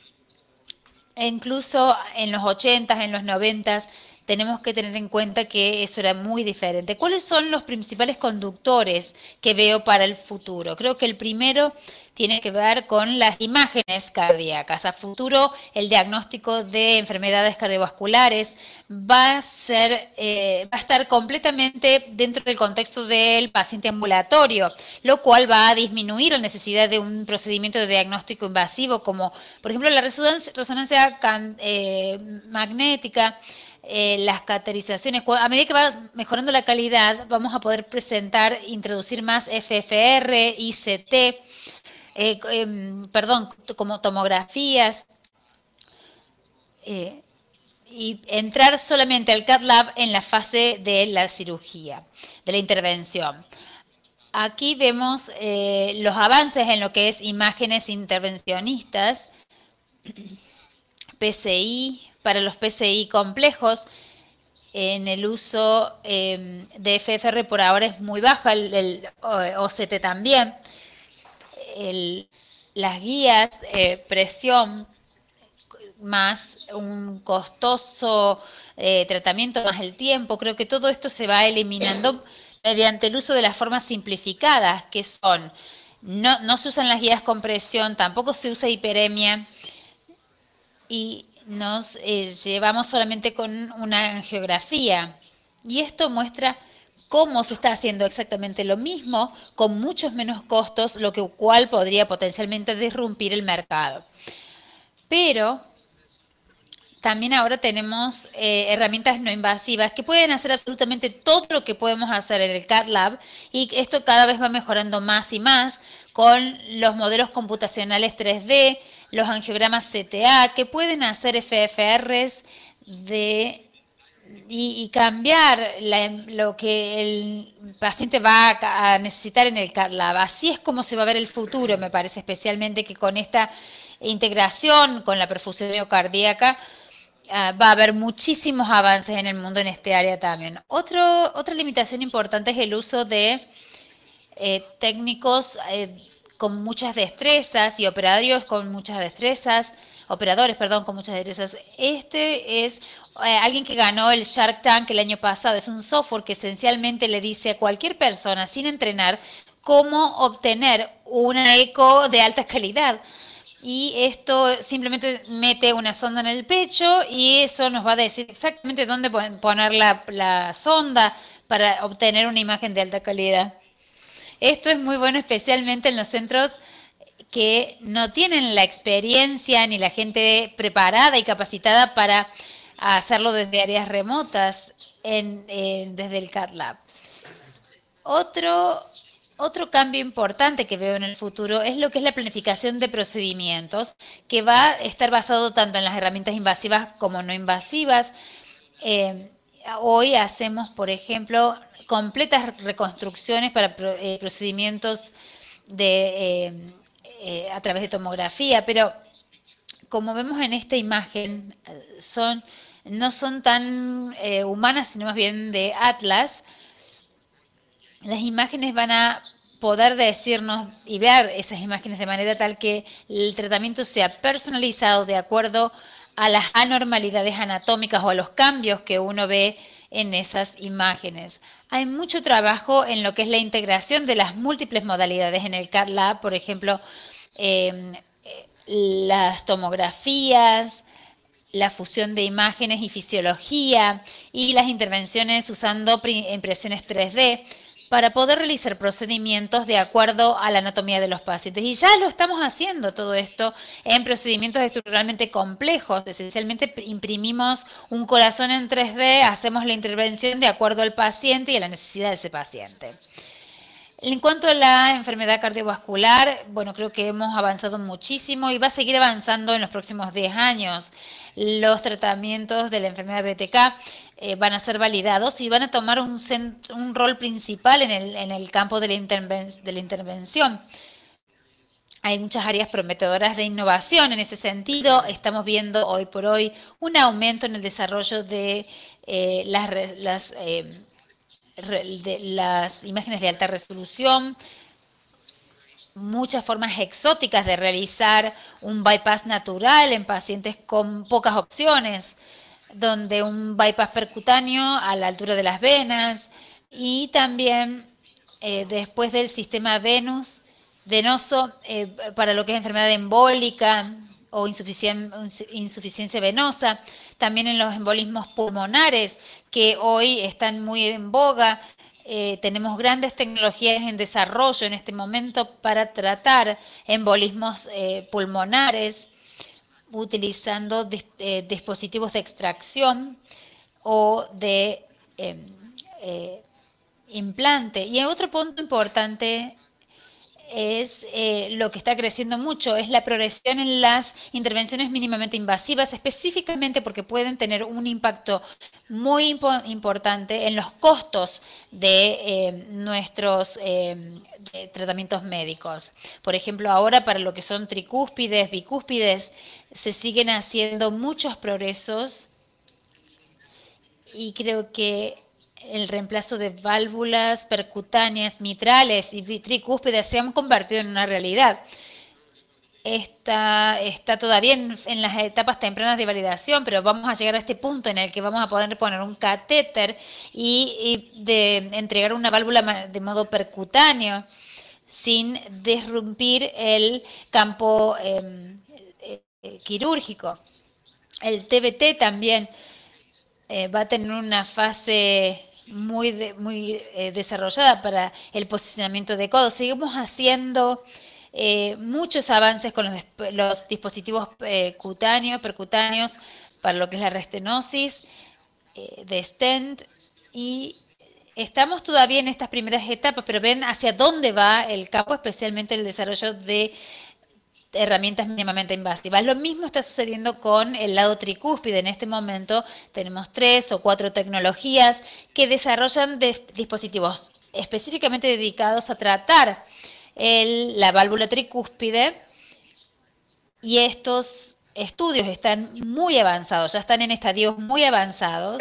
S4: E incluso en los ochentas, en los noventas, tenemos que tener en cuenta que eso era muy diferente. ¿Cuáles son los principales conductores que veo para el futuro? Creo que el primero tiene que ver con las imágenes cardíacas. A futuro, el diagnóstico de enfermedades cardiovasculares va a ser, eh, va a estar completamente dentro del contexto del paciente ambulatorio, lo cual va a disminuir la necesidad de un procedimiento de diagnóstico invasivo, como por ejemplo la resonancia, resonancia eh, magnética. Eh, las cateterizaciones, a medida que va mejorando la calidad, vamos a poder presentar, introducir más F F R, I C T, eh, eh, perdón, como tomografías, eh, y entrar solamente al cath lab en la fase de la cirugía, de la intervención. Aquí vemos eh, los avances en lo que es imágenes intervencionistas, P C I, para los P C I complejos, en el uso eh, de F F R por ahora es muy baja, el, el O C T también. El, las guías, eh, presión, más un costoso eh, tratamiento, más el tiempo, creo que todo esto se va eliminando mediante el uso de las formas simplificadas, que son, no, no se usan las guías con presión, tampoco se usa hiperemia, y nos eh, llevamos solamente con una angiografía. Y esto muestra cómo se está haciendo exactamente lo mismo, con muchos menos costos, lo que cual podría potencialmente disrumpir el mercado. Pero también ahora tenemos eh, herramientas no invasivas que pueden hacer absolutamente todo lo que podemos hacer en el cath lab, y esto cada vez va mejorando más y más con los modelos computacionales tres D, los angiogramas C T A, que pueden hacer F F Rs de y, y cambiar la, lo que el paciente va a, a necesitar en el CatLab. Así es como se va a ver el futuro, me parece, especialmente que con esta integración con la perfusión miocardíaca uh, va a haber muchísimos avances en el mundo en este área también. Otro, otra limitación importante es el uso de eh, técnicos eh, con muchas destrezas y operarios con muchas destrezas, operadores, perdón, con muchas destrezas. Este es eh, alguien que ganó el Shark Tank el año pasado. Es un software que esencialmente le dice a cualquier persona sin entrenar cómo obtener una eco de alta calidad. Y esto simplemente mete una sonda en el pecho y eso nos va a decir exactamente dónde poner la, la sonda para obtener una imagen de alta calidad. Esto es muy bueno especialmente en los centros que no tienen la experiencia ni la gente preparada y capacitada para hacerlo desde áreas remotas en, en, desde el CatLab. Otro, otro cambio importante que veo en el futuro es lo que es la planificación de procedimientos, que va a estar basado tanto en las herramientas invasivas como no invasivas. Eh, hoy hacemos, por ejemplo, completas reconstrucciones para eh, procedimientos de... Eh, Eh, a través de tomografía, pero como vemos en esta imagen, son, no son tan eh, humanas, sino más bien de Atlas. Las imágenes van a poder decirnos y ver esas imágenes de manera tal que el tratamiento sea personalizado de acuerdo a las anormalidades anatómicas o a los cambios que uno ve en esas imágenes. Hay mucho trabajo en lo que es la integración de las múltiples modalidades en el CatLab, por ejemplo, eh, las tomografías, la fusión de imágenes y fisiología y las intervenciones usando impresiones tres D para poder realizar procedimientos de acuerdo a la anatomía de los pacientes. Y ya lo estamos haciendo todo esto en procedimientos estructuralmente complejos. Esencialmente imprimimos un corazón en tres D, hacemos la intervención de acuerdo al paciente y a la necesidad de ese paciente. En cuanto a la enfermedad cardiovascular, bueno, creo que hemos avanzado muchísimo y va a seguir avanzando en los próximos diez años. Los tratamientos de la enfermedad B T K eh, van a ser validados y van a tomar un, un rol principal en el, en el campo de la, interven de la intervención. Hay muchas áreas prometedoras de innovación en ese sentido. Estamos viendo hoy por hoy un aumento en el desarrollo de eh, las... las eh, de las imágenes de alta resolución, muchas formas exóticas de realizar un bypass natural en pacientes con pocas opciones, donde un bypass percutáneo a la altura de las venas y también eh, después del sistema venus, venoso eh, para lo que es enfermedad embólica o insuficien, insuficiencia venosa, también en los embolismos pulmonares que hoy están muy en boga. Eh, tenemos grandes tecnologías en desarrollo en este momento para tratar embolismos eh, pulmonares utilizando dis, eh, dispositivos de extracción o de eh, eh, implante. Y otro punto importante es eh, lo que está creciendo mucho, es la progresión en las intervenciones mínimamente invasivas, específicamente porque pueden tener un impacto muy impo importante en los costos de eh, nuestros eh, de tratamientos médicos. Por ejemplo, ahora para lo que son tricúspides, bicúspides, se siguen haciendo muchos progresos y creo que el reemplazo de válvulas percutáneas, mitrales y tricúspides se han convertido en una realidad. Está, está todavía en, en las etapas tempranas de validación, pero vamos a llegar a este punto en el que vamos a poder poner un catéter y, y de entregar una válvula de modo percutáneo sin disrumpir el campo eh, eh, quirúrgico. El T B T también eh, va a tener una fase muy, de, muy eh, desarrollada para el posicionamiento de codo. Seguimos haciendo eh, muchos avances con los, los dispositivos eh, cutáneos, percutáneos para lo que es la restenosis eh, de stent y estamos todavía en estas primeras etapas, pero ven hacia dónde va el campo, especialmente el desarrollo de herramientas mínimamente invasivas. Lo mismo está sucediendo con el lado tricúspide. En este momento tenemos tres o cuatro tecnologías que desarrollan de- dispositivos específicamente dedicados a tratar el- la válvula tricúspide, y estos estudios están muy avanzados, ya están en estadios muy avanzados,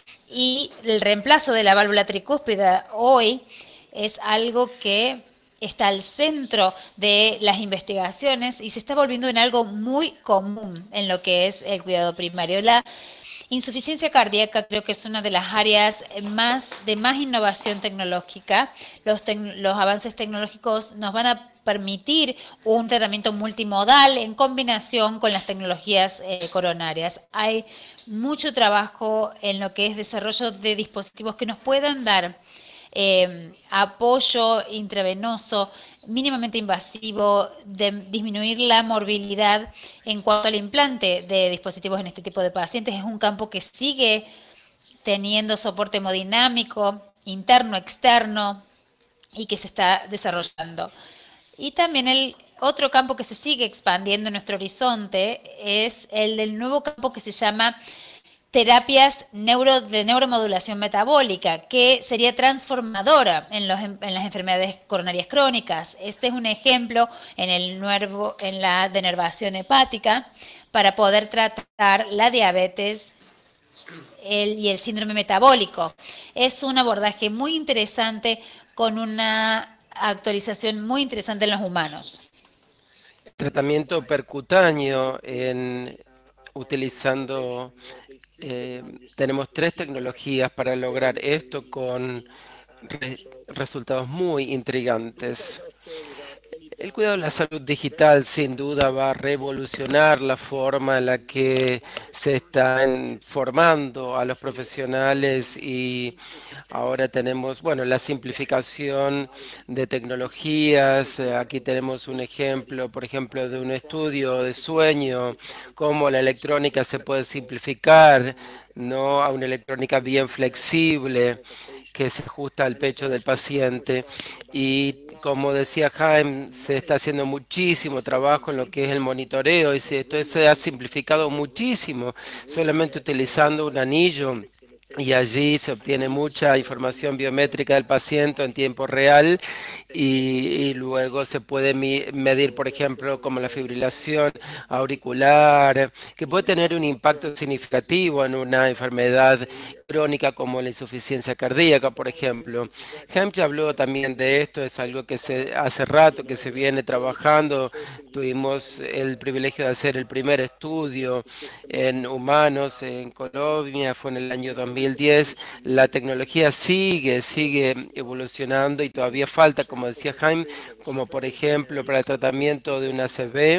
S4: y el reemplazo de la válvula tricúspide hoy es algo que está al centro de las investigaciones y se está volviendo en algo muy común en lo que es el cuidado primario. La insuficiencia cardíaca creo que es una de las áreas más de más innovación tecnológica. Los, tec- los avances tecnológicos nos van a permitir un tratamiento multimodal en combinación con las tecnologías eh, coronarias. Hay mucho trabajo en lo que es desarrollo de dispositivos que nos puedan dar eh, apoyo intravenoso mínimamente invasivo, de disminuir la morbilidad en cuanto al implante de dispositivos en este tipo de pacientes. Es un campo que sigue teniendo soporte hemodinámico, interno, externo, y que se está desarrollando. Y también el otro campo que se sigue expandiendo en nuestro horizonte es el del nuevo campo que se llama terapias neuro, de neuromodulación metabólica, que sería transformadora en, los, en las enfermedades coronarias crónicas. Este es un ejemplo en, el nuevo, en la denervación hepática para poder tratar la diabetes el, y el síndrome metabólico. Es un abordaje muy interesante con una actualización muy interesante en los humanos.
S3: Tratamiento percutáneo en, utilizando, eh, tenemos tres tecnologías para lograr esto con re- resultados muy intrigantes. El cuidado de la salud digital sin duda va a revolucionar la forma en la que se están formando a los profesionales, y ahora tenemos, bueno, la simplificación de tecnologías. Eh, Aquí tenemos un ejemplo, por ejemplo, de un estudio de sueño, cómo la electrónica se puede simplificar, ¿no? A una electrónica bien flexible que se ajusta al pecho del paciente. Y como decía Jaime, se está haciendo muchísimo trabajo en lo que es el monitoreo, y se- esto se ha simplificado muchísimo solamente utilizando un anillo. Y allí se obtiene mucha información biométrica del paciente en tiempo real, y, y luego se puede mi- medir, por ejemplo, como la fibrilación auricular, que puede tener un impacto significativo en una enfermedad crónica como la insuficiencia cardíaca, por ejemplo. Jaime ya habló también de esto, es algo que se, hace rato que se viene trabajando. Tuvimos el privilegio de hacer el primer estudio en humanos en Colombia, fue en el año dos mil diez. La tecnología sigue, sigue evolucionando y todavía falta, como decía Jaime, como por ejemplo para el tratamiento de una A C V.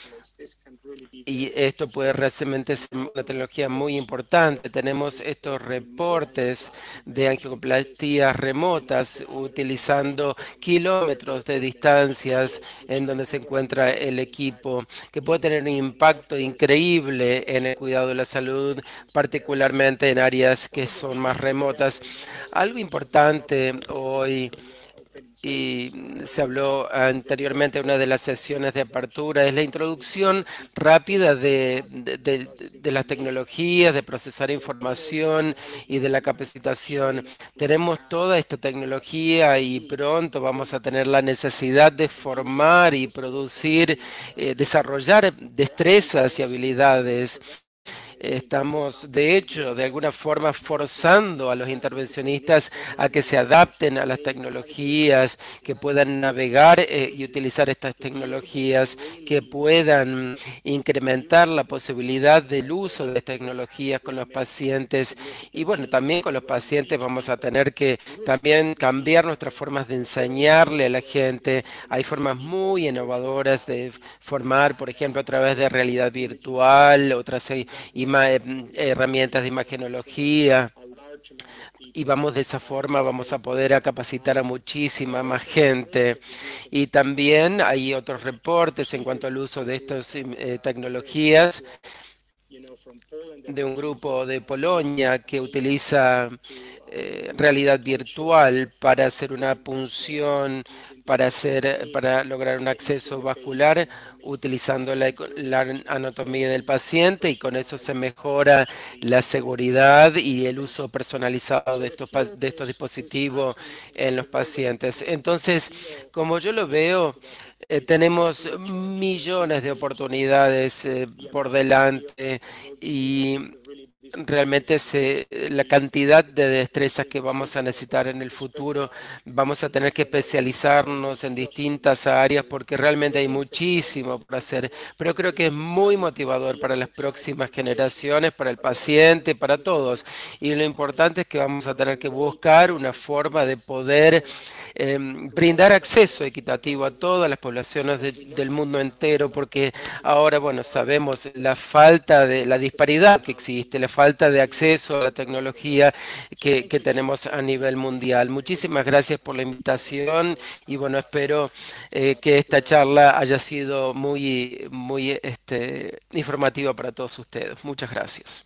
S3: Y esto puede realmente ser una tecnología muy importante. Tenemos estos reportes de angioplastías remotas utilizando kilómetros de distancias en donde se encuentra el equipo, que puede tener un impacto increíble en el cuidado de la salud, particularmente en áreas que son más remotas. Algo importante hoy, y se habló anteriormente en una de las sesiones de apertura, es la introducción rápida de, de, de- de las tecnologías, de procesar información y de la capacitación. Tenemos toda esta tecnología y pronto vamos a tener la necesidad de formar y producir, eh, desarrollar destrezas y habilidades. Estamos, de hecho, de alguna forma forzando a los intervencionistas a que se adapten a las tecnologías, que puedan navegar eh, y utilizar estas tecnologías, que puedan incrementar la posibilidad del uso de tecnologías con los pacientes. Y bueno, también con los pacientes vamos a tener que también cambiar nuestras formas de enseñarle a la gente. Hay formas muy innovadoras de formar, por ejemplo, a través de realidad virtual, otras eh, ima- eh, herramientas de imagenología, y vamos de esa forma, vamos a poder a capacitar a muchísima más gente. Y también hay otros reportes en cuanto al uso de estas eh, tecnologías. de un grupo de Polonia que utiliza eh, realidad virtual para hacer una punción, para, hacer, para lograr un acceso vascular utilizando la, la anatomía del paciente, y con eso se mejora la seguridad y el uso personalizado de estos, de estos dispositivos en los pacientes. Entonces, como yo lo veo, eh, tenemos millones de oportunidades eh, por delante, y realmente se, la cantidad de destrezas que vamos a necesitar en el futuro, vamos a tener que especializarnos en distintas áreas porque realmente hay muchísimo por hacer, pero creo que es muy motivador para las próximas generaciones, para el paciente, para todos. Y lo importante es que vamos a tener que buscar una forma de poder eh, brindar acceso equitativo a todas las poblaciones de, del mundo entero, porque ahora, bueno, sabemos la falta de la disparidad que existe, la falta de acceso a la tecnología que, que tenemos a nivel mundial. Muchísimas gracias por la invitación y bueno, espero eh, que esta charla haya sido muy, muy este, informativa para todos ustedes. Muchas gracias.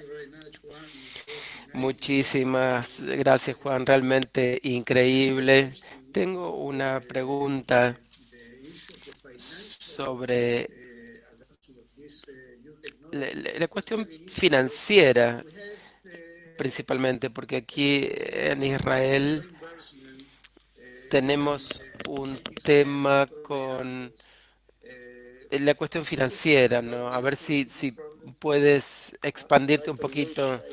S3: Muchísimas gracias, Juan. Realmente increíble. Tengo una pregunta sobre la, la- la cuestión financiera, principalmente, porque aquí en Israel tenemos un tema con la cuestión financiera, ¿no? A ver si, si puedes expandirte un poquito.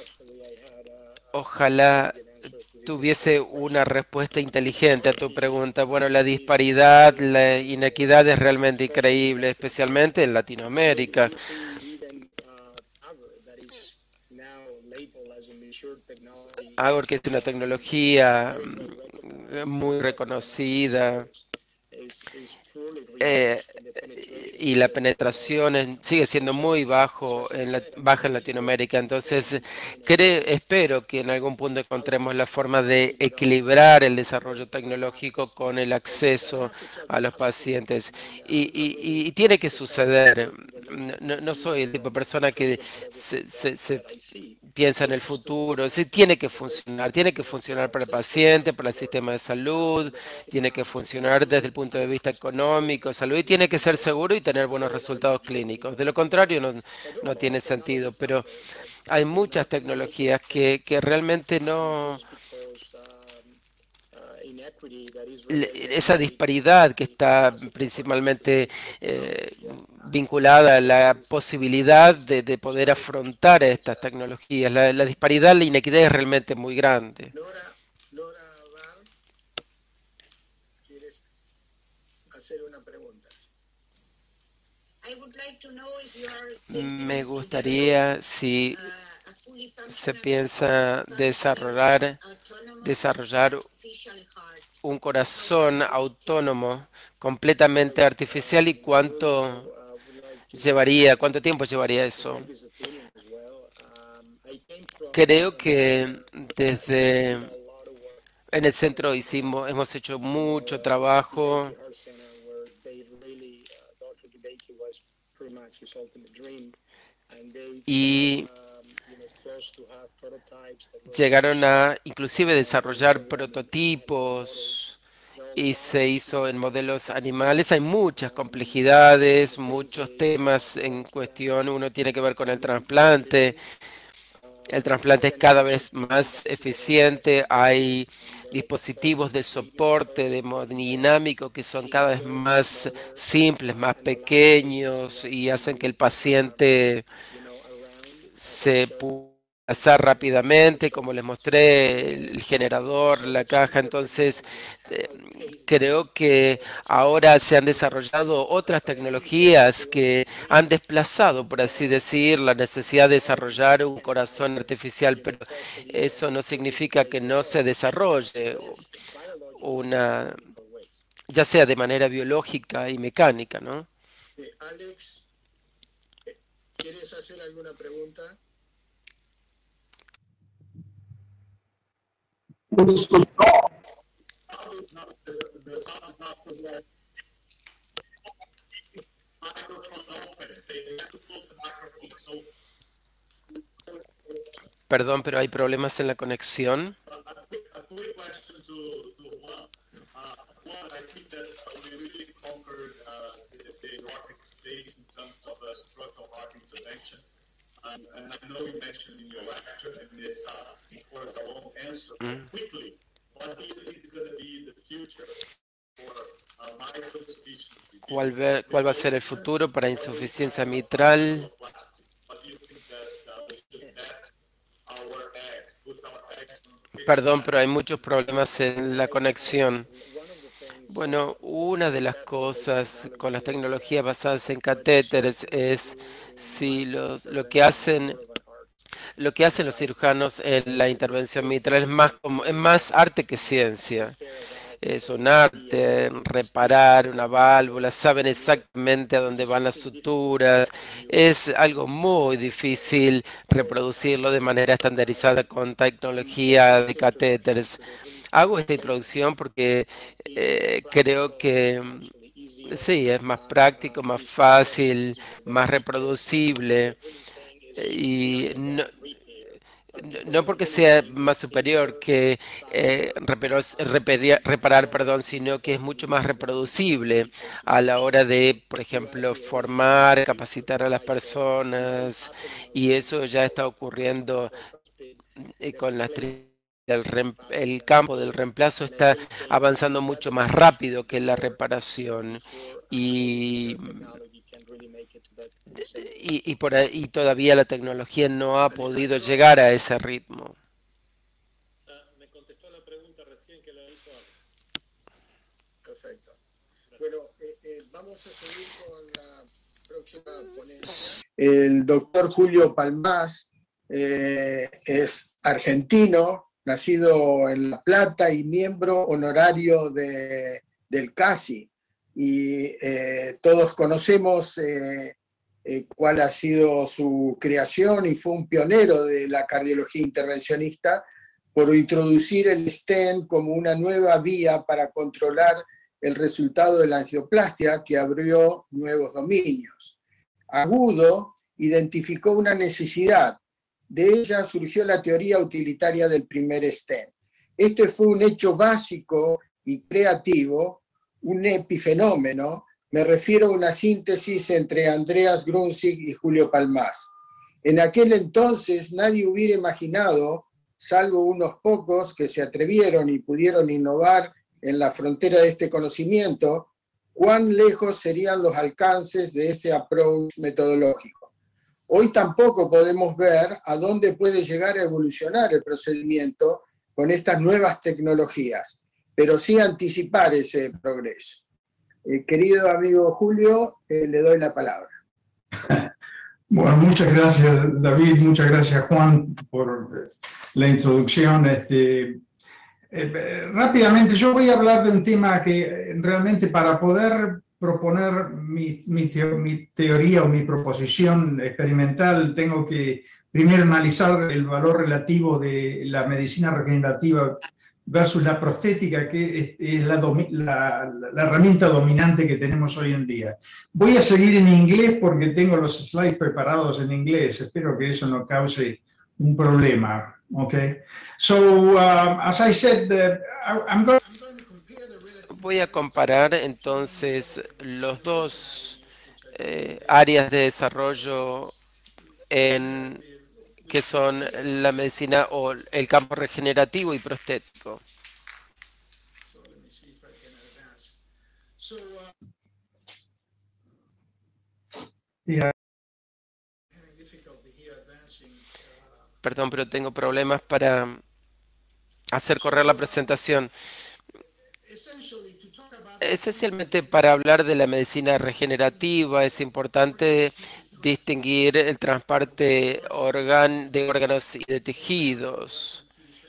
S3: Ojalá tuviese una respuesta inteligente a tu pregunta. Bueno, la disparidad, la inequidad es realmente increíble, especialmente en Latinoamérica. Ahora que es una tecnología mm, muy reconocida, eh, y la penetración en- sigue siendo muy bajo en la- baja en Latinoamérica. Entonces, cre- espero que en algún punto encontremos la forma de equilibrar el desarrollo tecnológico con el acceso a los pacientes. Y, y- y tiene que suceder. No, no soy el tipo de persona que se, se- se piensa en el futuro. Sí, tiene que funcionar, tiene que funcionar para el paciente, para el sistema de salud, tiene que funcionar desde el punto de vista económico, salud, y tiene que ser seguro y tener buenos resultados clínicos. De lo contrario, no, no tiene sentido. Pero hay muchas tecnologías que, que realmente no, le- esa disparidad que está principalmente eh, vinculada a la posibilidad de, de poder afrontar estas tecnologías. La, la disparidad, la inequidad es realmente muy grande.
S1: Nora, Nora Bar, ¿quieres hacer una pregunta?
S3: Me gustaría si se piensa desarrollar, desarrollar un corazón autónomo completamente artificial, y cuánto llevaría, cuánto tiempo llevaría eso. Creo que desde en el centro hicimos, hemos hecho mucho trabajo y llegaron a inclusive desarrollar prototipos y se hizo en modelos animales. Hay muchas complejidades, muchos temas en cuestión. Uno tiene que ver con el trasplante. El trasplante es cada vez más eficiente. Hay dispositivos de soporte de hemodinámico que son cada vez más simples, más pequeños, y hacen que el paciente se pueda pasar rápidamente, como les mostré, el generador, la caja. Entonces, eh, creo que ahora se han desarrollado otras tecnologías que han desplazado, por así decir, la necesidad de desarrollar un corazón artificial, pero eso no significa que no se desarrolle una, ya sea de manera biológica y mecánica, ¿no?
S1: Eh, Alex, ¿quieres hacer alguna pregunta?
S3: Perdón, pero hay problemas en la conexión. Mm. ¿Cuál, ver- cuál va a ser el futuro para insuficiencia mitral? Perdón, pero hay muchos problemas en la conexión. Bueno, una de las cosas con las tecnologías basadas en catéteres es si los- lo que hacen, lo que hacen los cirujanos en la intervención mitral es más como, es más arte que ciencia. Es un arte, reparar una válvula, saben exactamente a dónde van las suturas. Es algo muy difícil reproducirlo de manera estandarizada con tecnología de catéteres. Hago esta introducción porque eh, creo que mm, sí, es más práctico, más fácil, más reproducible. eh, Y no, no no porque sea más superior que eh, reparos- reperia- reparar, perdón, sino que es mucho más reproducible a la hora de, por ejemplo, formar, capacitar a las personas, y eso ya está ocurriendo eh, con las tri- el, reem- el campo del reemplazo está avanzando mucho más rápido que la reparación. Y y, y por ahí y todavía la tecnología no ha podido llegar a ese ritmo.
S5: Me contestó la pregunta recién que la hizo Alex.
S1: Perfecto. Bueno, eh, eh, vamos a seguir con la próxima ponencia. El doctor Julio Palmás eh, es argentino, nacido en La Plata y miembro honorario de, del CASI. Y eh, todos conocemos eh, eh, cuál ha sido su creación y fue un pionero de la cardiología intervencionista por introducir el stent como una nueva vía para controlar el resultado de la angioplastia, que abrió nuevos dominios. Agudo identificó una necesidad. De ella surgió la teoría utilitaria del primer stent. Este fue un hecho básico y creativo, un epifenómeno. Me refiero a una síntesis entre Andreas Grunzig y Julio Palmás. En aquel entonces nadie hubiera imaginado, salvo unos pocos que se atrevieron y pudieron innovar en la frontera de este conocimiento, cuán lejos serían los alcances de ese approach metodológico. Hoy tampoco podemos ver a dónde puede llegar a evolucionar el procedimiento con estas nuevas tecnologías, pero sí anticipar ese progreso. Eh, querido amigo Julio, eh, le doy la palabra.
S2: Bueno, muchas gracias David, muchas gracias Juan por la introducción. Este, eh, rápidamente, yo voy a hablar de un tema que realmente para poder proponer mi, mi, mi teoría o mi proposición experimental tengo que primero analizar el valor relativo de la medicina regenerativa versus la prostética, que es, es la, la, la herramienta dominante que tenemos hoy en día. Voy a seguir en inglés porque tengo los slides preparados en inglés. Espero que eso no cause un problema. Okay. So, uh, as I said, uh, I'm going...
S3: Voy a comparar entonces los dos eh, áreas de desarrollo en que son la medicina o el campo regenerativo y prostético.
S2: Yeah.
S3: Perdón, pero tengo problemas para hacer correr la presentación. Esencialmente, para hablar de la medicina regenerativa es importante distinguir el trasplante organ de órganos y de tejidos.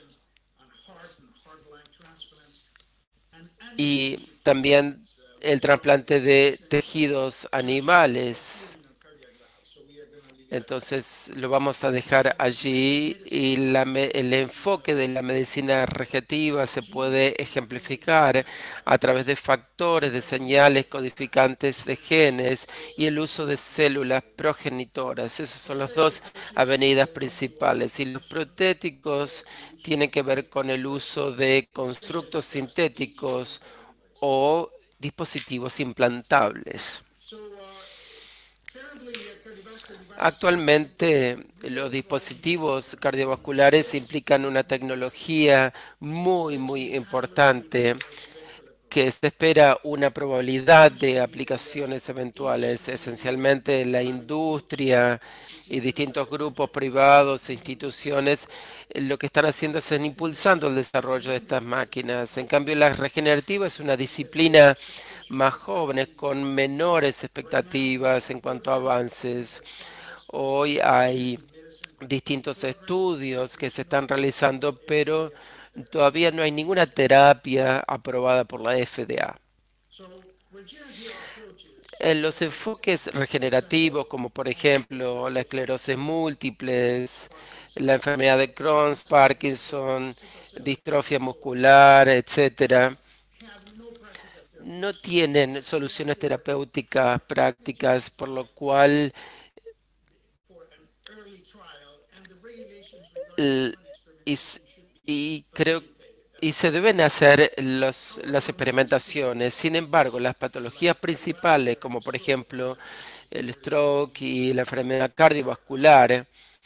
S3: Y también el trasplante de tejidos animales. Entonces lo vamos a dejar allí y la, el enfoque de la medicina regenerativa se puede ejemplificar a través de factores de señales codificantes de genes y el uso de células progenitoras. Esas son las dos avenidas principales. Y los protéticos tienen que ver con el uso de constructos sintéticos o dispositivos implantables. Actualmente, los dispositivos cardiovasculares implican una tecnología muy, muy importante que se espera una probabilidad de aplicaciones eventuales. Esencialmente, la industria y distintos grupos privados e instituciones lo que están haciendo es impulsando el desarrollo de estas máquinas. En cambio, la regenerativa es una disciplina más joven, con menores expectativas en cuanto a avances. Hoy hay distintos estudios que se están realizando, pero todavía no hay ninguna terapia aprobada por la F D A. En los enfoques regenerativos, como por ejemplo la esclerosis múltiple, la enfermedad de Crohn, Parkinson, distrofia muscular, etcétera, no tienen soluciones terapéuticas prácticas, por lo cual y, y creo y se deben hacer los, las experimentaciones. Sin embargo, las patologías principales, como por ejemplo el stroke y la enfermedad cardiovascular,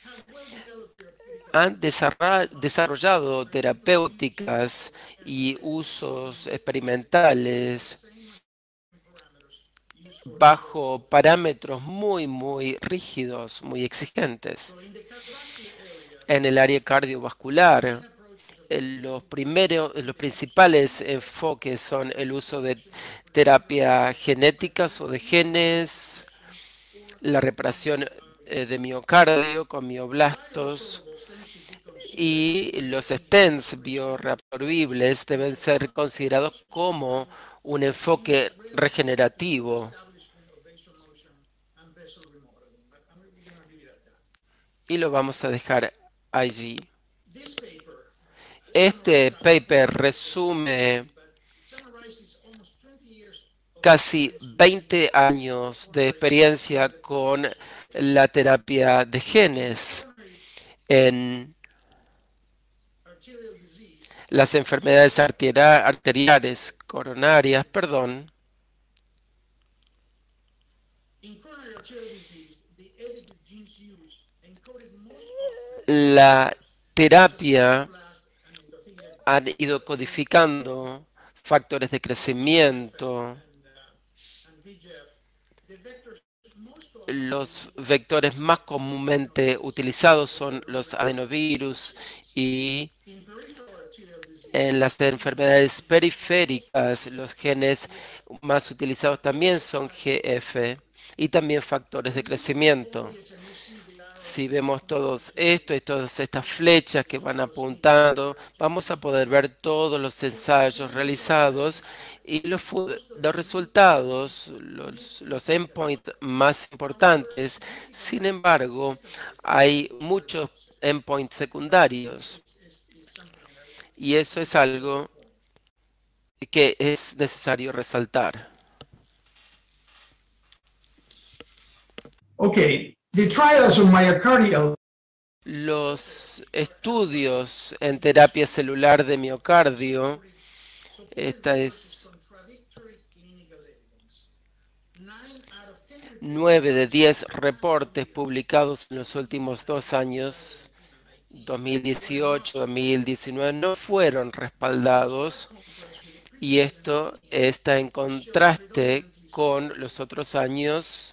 S3: han desarrollado terapéuticas y usos experimentales bajo parámetros muy, muy rígidos, muy exigentes. En el área cardiovascular, los primeros, los principales enfoques son el uso de terapia genéticas o de genes, la reparación de miocardio con mioblastos, y los stents bioreabsorbibles deben ser considerados como un enfoque regenerativo. Y lo vamos a dejar allí. Este paper resume casi veinte años de experiencia con la terapia de genes en las enfermedades arteriales coronarias, perdón. La terapia han ido codificando factores de crecimiento. Los vectores más comúnmente utilizados son los adenovirus, y en las enfermedades periféricas los genes más utilizados también son G F y también factores de crecimiento. Si vemos todos esto y todas estas flechas que van apuntando, vamos a poder ver todos los ensayos realizados y los, los resultados, los, los endpoints más importantes. Sin embargo, hay muchos endpoints secundarios y eso es algo que es necesario resaltar.
S2: Okay. The trials of myocardial.
S3: Los estudios en terapia celular de miocardio, esta es nueve de diez reportes publicados en los últimos dos años, dos mil dieciocho, dos mil diecinueve, no fueron respaldados, y esto está en contraste con los otros años.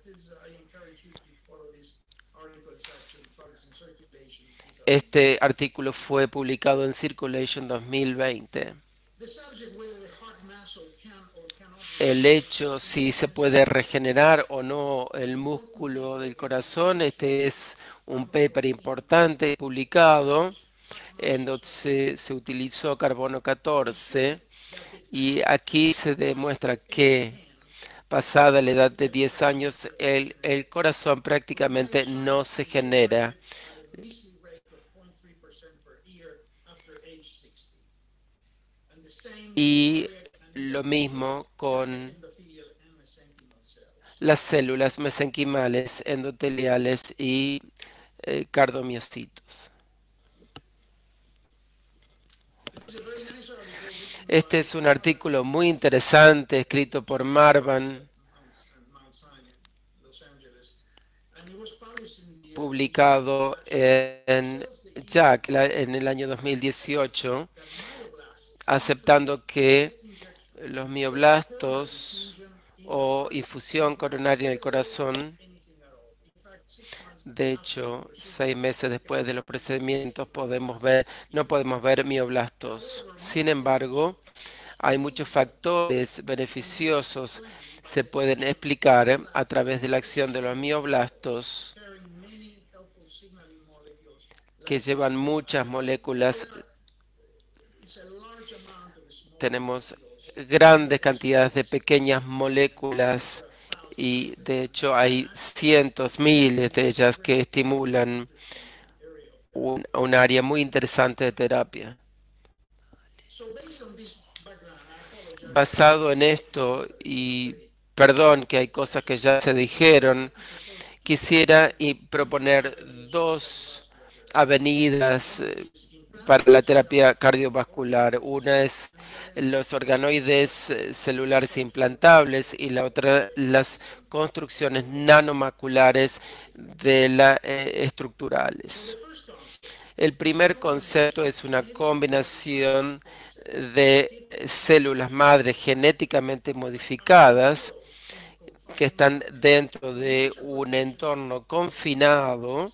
S3: Este artículo fue publicado en Circulation dos mil veinte. El hecho si se puede regenerar o no el músculo del corazón, este es un paper importante publicado en donde se, se utilizó carbono catorce, y aquí se demuestra que pasada la edad de diez años, el, el corazón prácticamente no se genera. Y lo mismo con las células mesenquimales, endoteliales y eh, cardomiocitos. Este es un artículo muy interesante escrito por Marvan, publicado en Jack en el año dos mil dieciocho, aceptando que los mioblastos o infusión coronaria en el corazón, de hecho, seis meses después de los procedimientos podemos ver, no podemos ver mioblastos. Sin embargo, hay muchos factores beneficiosos que se pueden explicar a través de la acción de los mioblastos que llevan muchas moléculas. Tenemos grandes cantidades de pequeñas moléculas y de hecho hay cientos, miles de ellas que estimulan un, un área muy interesante de terapia. Basado en esto, y perdón que hay cosas que ya se dijeron, quisiera y proponer dos avenidas para la terapia cardiovascular. Una es los organoides celulares implantables y la otra las construcciones nanomaculares de la, eh, estructurales. El primer concepto es una combinación de células madre genéticamente modificadas que están dentro de un entorno confinado,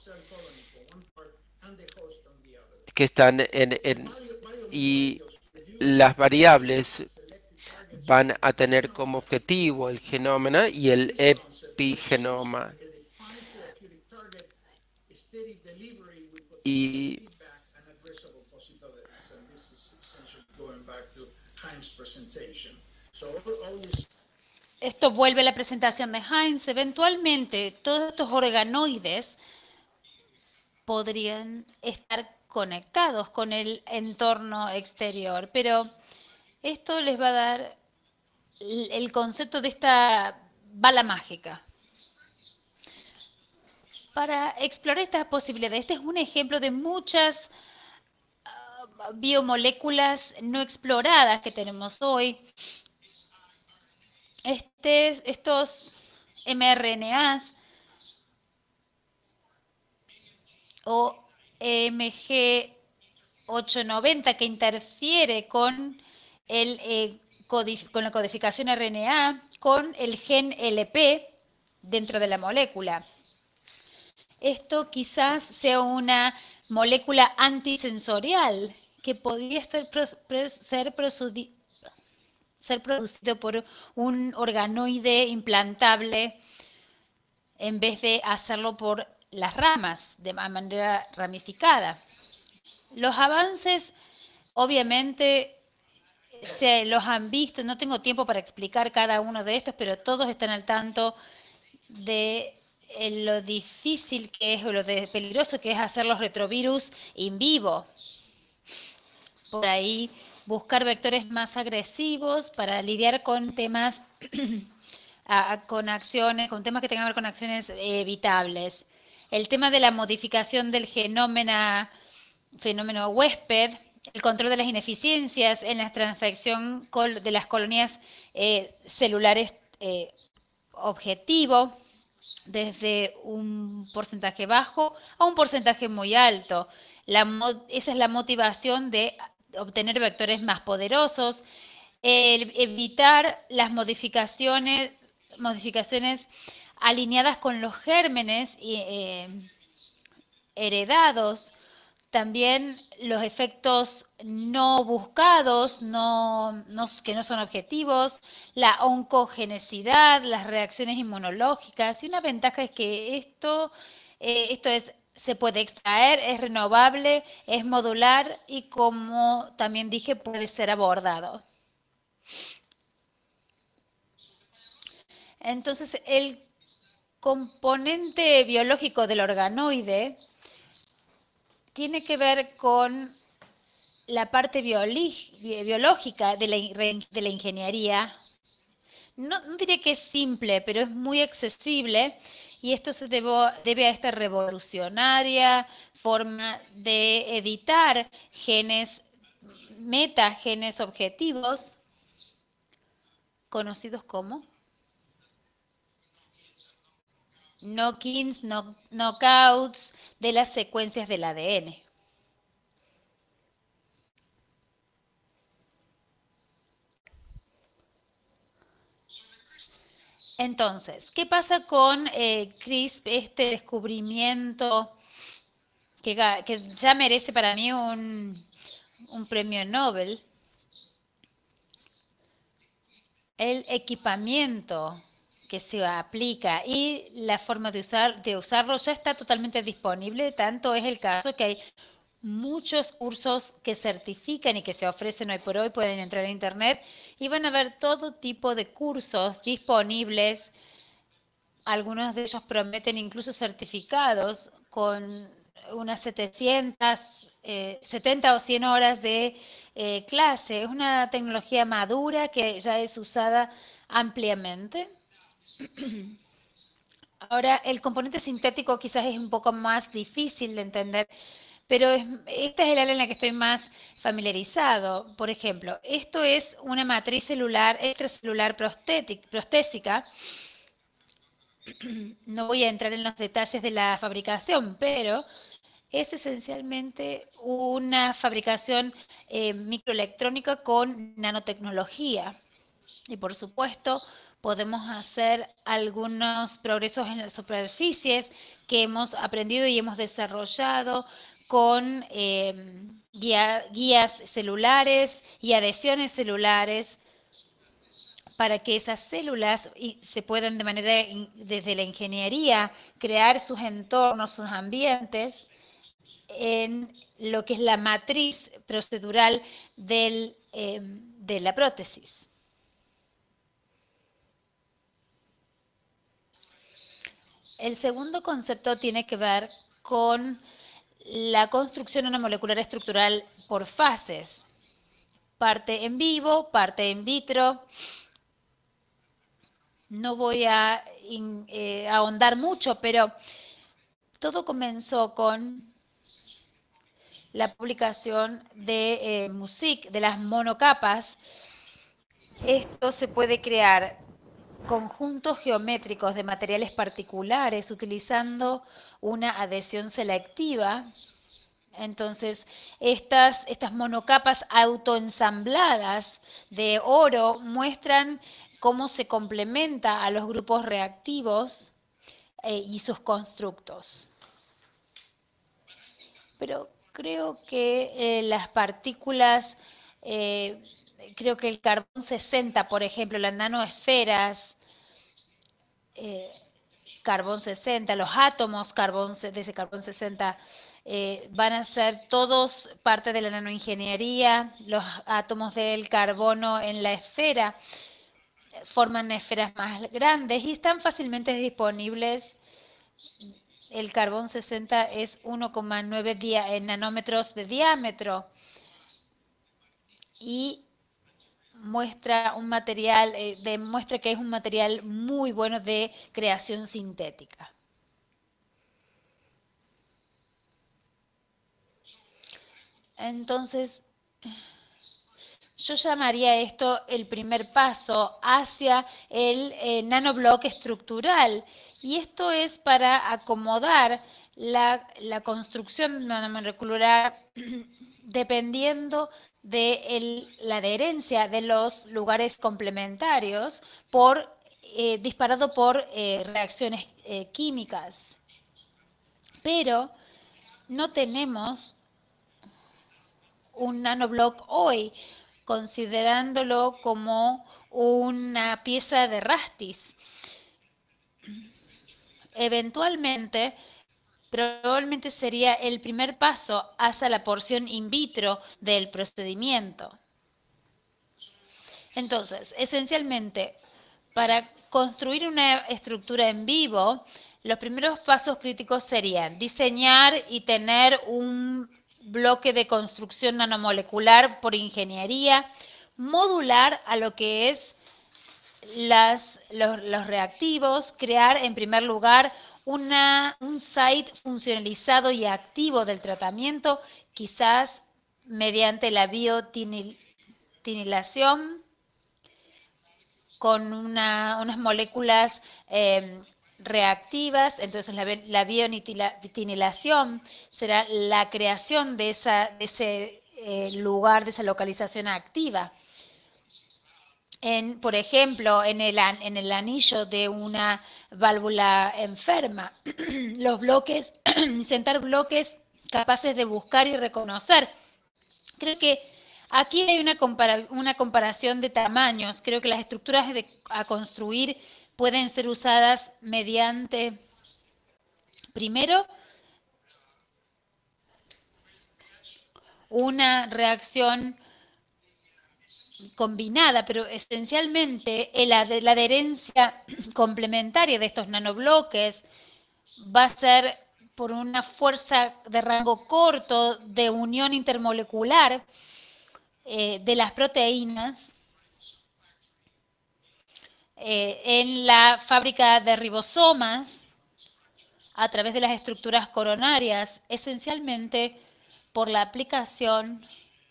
S3: que están en, en y las variables van a tener como objetivo el genoma y el epigenoma. Y
S4: esto vuelve a la presentación de Heinz. Eventualmente, todos estos organoides podrían estar conectados con el entorno exterior, pero esto les va a dar el concepto de esta bala mágica. Para explorar estas posibilidades, este es un ejemplo de muchas uh, biomoléculas no exploradas que tenemos hoy. Este, estos mRNAs o M G ochocientos noventa que interfiere con, el, eh, con la codificación R N A, con el gen L P dentro de la molécula. Esto quizás sea una molécula antisensorial que podría estar, ser, ser producido por un organoide implantable en vez de hacerlo por las ramas de manera ramificada. Los avances, obviamente, se los han visto. No tengo tiempo para explicar cada uno de estos, pero todos están al tanto de lo difícil que es o lo de peligroso que es hacer los retrovirus in vivo. Por ahí buscar vectores más agresivos para lidiar con temas a, con acciones, con temas que tengan que ver con acciones evitables. El tema de la modificación del genoma, fenómeno huésped, el control de las ineficiencias en la transfección de las colonias eh, celulares eh, objetivo, desde un porcentaje bajo a un porcentaje muy alto. La, esa es la motivación de obtener vectores más poderosos, el evitar las modificaciones, modificaciones alineadas con los gérmenes eh, heredados, también los efectos no buscados, no, no, que no son objetivos, la oncogenicidad, las reacciones inmunológicas. Y una ventaja es que esto, eh, esto es, se puede extraer, es renovable, es modular y, como también dije, puede ser abordado. Entonces, el componente biológico del organoide tiene que ver con la parte biológica de la, de la ingeniería. No, no diría que es simple, pero es muy accesible, y esto se debo, debe a esta revolucionaria forma de editar genes, metagenes objetivos, conocidos como knock-ins, knock, knockouts de las secuencias del A D N. Entonces, ¿qué pasa con eh, CRISP, este descubrimiento que, que ya merece para mí un, un premio Nobel? El equipamiento que se aplica y la forma de, usar, de usarlo ya está totalmente disponible. Tanto es el caso que hay muchos cursos que certifican y que se ofrecen hoy por hoy. Pueden entrar a internet y van a ver todo tipo de cursos disponibles. Algunos de ellos prometen incluso certificados con unas setecientas, eh, setenta o cien horas de eh, clase. Es una tecnología madura que ya es usada ampliamente. Ahora, el componente sintético quizás es un poco más difícil de entender, pero es, esta es el área en la que estoy más familiarizado. Por ejemplo, esto es una matriz celular extracelular prostésica. No voy a entrar en los detalles de la fabricación, pero es esencialmente una fabricación eh, microelectrónica con nanotecnología. Y por supuesto, podemos hacer algunos progresos en las superficies que hemos aprendido y hemos desarrollado con eh, guía, guías celulares y adhesiones celulares para que esas células se puedan de manera, desde la ingeniería, crear sus entornos, sus ambientes en lo que es la matriz procedural del, eh, de la prótesis. El segundo concepto tiene que ver con la construcción molecular estructural por fases. Parte en vivo, parte in vitro. No voy a eh, ahondar mucho, pero todo comenzó con la publicación de eh, MUSIC, de las monocapas. Esto se puede crear conjuntos geométricos de materiales particulares utilizando una adhesión selectiva. Entonces, estas, estas monocapas autoensambladas de oro muestran cómo se complementa a los grupos reactivos eh, y sus constructos. Pero creo que eh, las partículas, eh, creo que el carbón sesenta, por ejemplo, las nanoesferas, eh, carbón sesenta, los átomos carbón, de ese carbón sesenta eh, van a ser todos parte de la nanoingeniería. Los átomos del carbono en la esfera forman esferas más grandes y están fácilmente disponibles. El carbón sesenta es uno coma nueve nanómetros de diámetro y muestra un material, eh, demuestra que es un material muy bueno de creación sintética. Entonces, yo llamaría esto el primer paso hacia el eh, nanobloque estructural. Y esto es para acomodar la, la construcción nanomolecular dependiendo de el, la adherencia de los lugares complementarios por, eh, disparado por eh, reacciones eh, químicas. Pero no tenemos un nanoblock hoy, considerándolo como una pieza de rastis. Eventualmente, probablemente sería el primer paso hacia la porción in vitro del procedimiento. Entonces, esencialmente, Para construir una estructura en vivo, los primeros pasos críticos serían diseñar y tener un bloque de construcción nanomolecular por ingeniería, modular a lo que es las, los, los reactivos, crear en primer lugar una, un site funcionalizado y activo del tratamiento, quizás mediante la biotinilación, con una, unas moléculas eh, reactivas. Entonces la, la biotinilación será la creación de, esa, de ese eh, lugar, de esa localización activa. En, por ejemplo, en el, en el anillo de una válvula enferma, los bloques, sentar bloques capaces de buscar y reconocer. Creo que aquí hay una, compara una comparación de tamaños. Creo que las estructuras de, a construir pueden ser usadas mediante, primero, una reacción combinada, pero esencialmente la, la adherencia complementaria de estos nanobloques va a ser por una fuerza de rango corto de unión intermolecular eh, de las proteínas eh, en la fábrica de ribosomas a través de las estructuras coronarias, esencialmente por la aplicación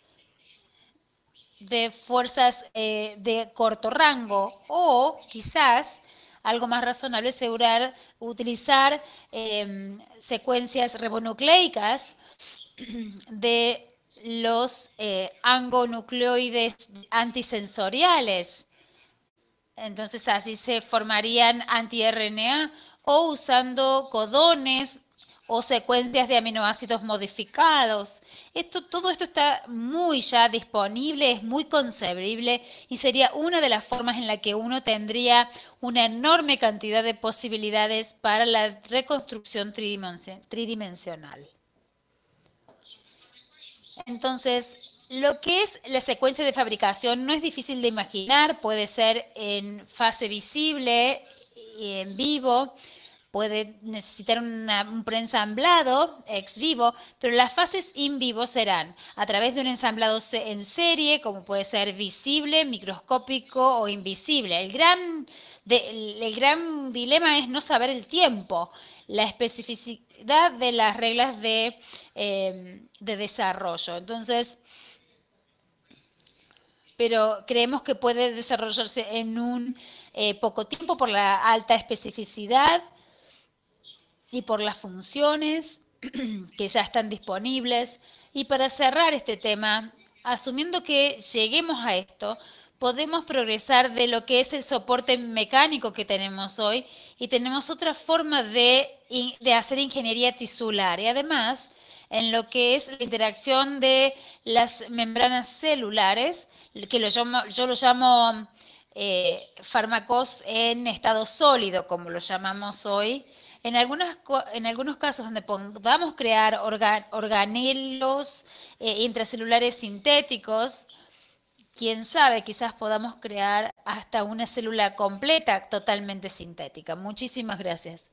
S4: de fuerzas eh, de corto rango, o quizás algo más razonable asegurar utilizar eh, secuencias ribonucleicas de los eh, angonucleoides antisensoriales. Entonces así se formarían anti-R N A, o usando codones o secuencias de aminoácidos modificados. Esto, todo esto está muy ya disponible, es muy concebible y sería una de las formas en la que uno tendría una enorme cantidad de posibilidades para la reconstrucción tridimensional. Entonces, lo que es la secuencia de fabricación no es difícil de imaginar, puede ser en fase visible y en vivo, puede necesitar una, un preensamblado ex vivo, pero las fases in vivo serán a través de un ensamblado en serie, como puede ser visible, microscópico o invisible. El gran, de, el gran dilema es no saber el tiempo, la especificidad de las reglas de, eh, de desarrollo. Entonces, pero creemos que puede desarrollarse en un eh, poco tiempo por la alta especificidad y por las funciones que ya están disponibles. Y para cerrar este tema, asumiendo que lleguemos a esto, podemos progresar de lo que es el soporte mecánico que tenemos hoy y tenemos otra forma de, de hacer ingeniería tisular. Y además, en lo que es la interacción de las membranas celulares, que lo llamo, yo lo llamo eh, fármacos en estado sólido, como lo llamamos hoy. En, algunas, en algunos casos donde podamos crear organ, organelos eh, intracelulares sintéticos, quién sabe, quizás podamos crear hasta una célula completa totalmente sintética. Muchísimas gracias.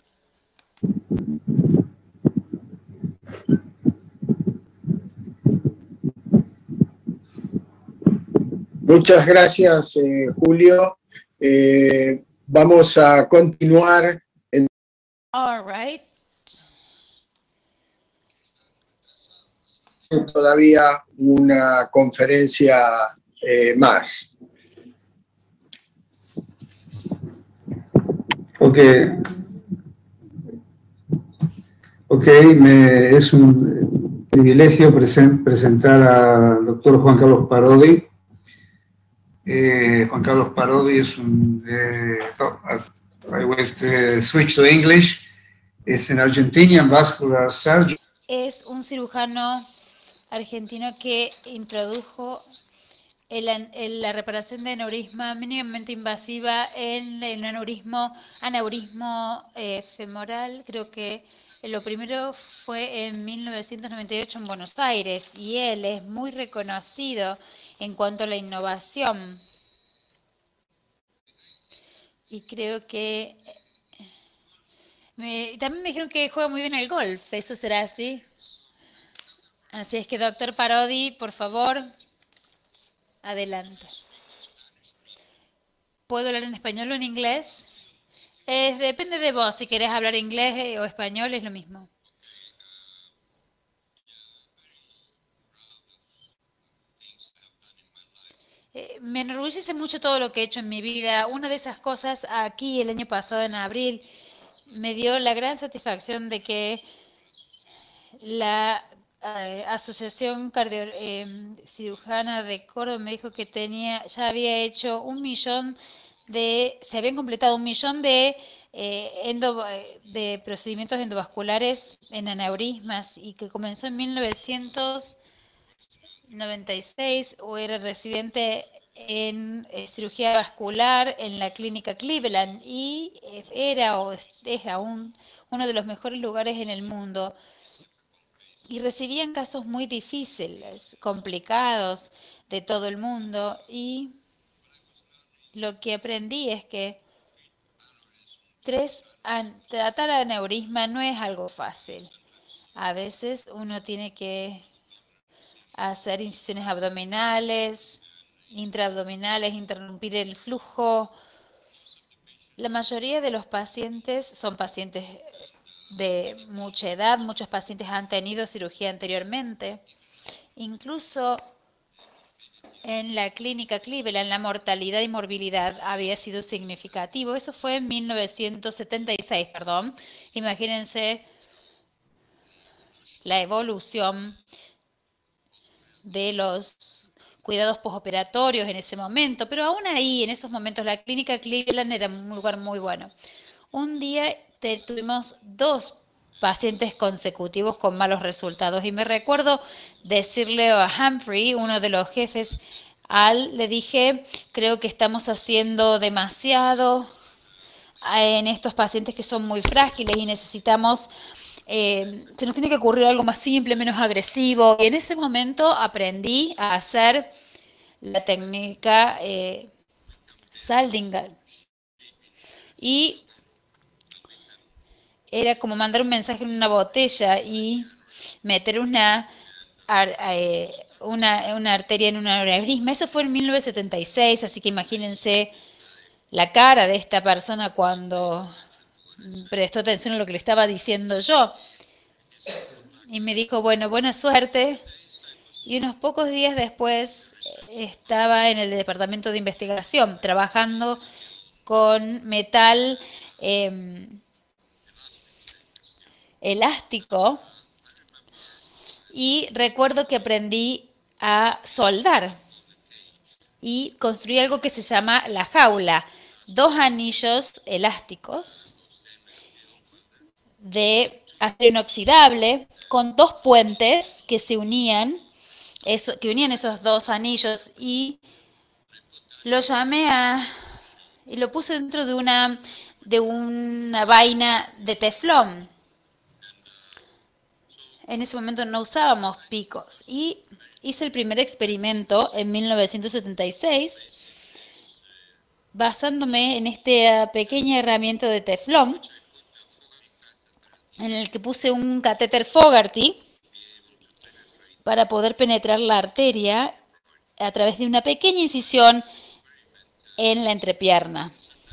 S1: Muchas gracias, eh, Julio. Eh, vamos a continuar. En...
S4: All right.
S1: Todavía una conferencia eh, más.
S8: Ok. Ok, me, es un privilegio presen, presentar al doctor Juan Carlos Parodi. Eh, Juan Carlos Parodi es un... Eh, oh, I will uh, switch to English. Es an Argentinian vascular surgeon.
S4: Es un cirujano argentino que introdujo el, el, la reparación de aneurisma mínimamente invasiva en el aneurismo, aneurismo eh, femoral. Creo que lo primero fue en mil novecientos noventa y ocho en Buenos Aires y él es muy reconocido en cuanto a la innovación. Y creo que... Me, también me dijeron que juega muy bien el golf. ¿Eso será así? Así es que, doctor Parodi, por favor, adelante. ¿Puedo hablar en español o en inglés? Eh, depende de vos. Si querés hablar inglés eh, o español, es lo mismo. Eh, me enorgullece mucho todo lo que he hecho en mi vida. Una de esas cosas, aquí el año pasado, en abril, me dio la gran satisfacción de que la eh, Asociación Cardio, eh, Cirujana de Córdoba me dijo que tenía, ya había hecho un millón de, se habían completado un millón de, eh, endo, de procedimientos endovasculares en aneurismas y que comenzó en mil novecientos noventa y seis o era residente en eh, cirugía vascular en la clínica Cleveland y eh, era o es aún uno de los mejores lugares en el mundo. Y recibían casos muy difíciles, complicados de todo el mundo. Y lo que aprendí es que tres, an, tratar aneurisma no es algo fácil. A veces uno tiene que hacer incisiones abdominales, intraabdominales, interrumpir el flujo. La mayoría de los pacientes son pacientes de mucha edad, muchos pacientes han tenido cirugía anteriormente. Incluso en la clínica Cleveland la mortalidad y morbilidad había sido significativo. Eso fue en mil novecientos setenta y seis, perdón. Imagínense la evolución de los cuidados posoperatorios en ese momento, pero aún ahí, en esos momentos, la clínica Cleveland era un lugar muy bueno. Un día te, tuvimos dos pacientes consecutivos con malos resultados y me recuerdo decirle a Humphrey, uno de los jefes, al, le dije, creo que estamos haciendo demasiado en estos pacientes que son muy frágiles y necesitamos... Eh, se nos tiene que ocurrir algo más simple, menos agresivo. Y en ese momento aprendí a hacer la técnica eh, Saldinger. Y era como mandar un mensaje en una botella y meter una, eh, una, una arteria en un aneurisma. Eso fue en mil novecientos setenta y seis, así que imagínense la cara de esta persona cuando... prestó atención a lo que le estaba diciendo yo. Y me dijo, bueno, buena suerte. Y unos pocos días después estaba en el departamento de investigación, trabajando con metal eh, elástico. Y recuerdo que aprendí a soldar y construí algo que se llama la jaula. Dos anillos elásticos de acero inoxidable con dos puentes que se unían, eso, que unían esos dos anillos y lo llamé a y lo puse dentro de una de una vaina de teflón. En ese momento no usábamos picos y hice el primer experimento en mil novecientos setenta y seis basándome en esta pequeña herramienta de teflón en el que puse un catéter Fogarty para poder penetrar la arteria a través de una pequeña incisión en la entrepierna.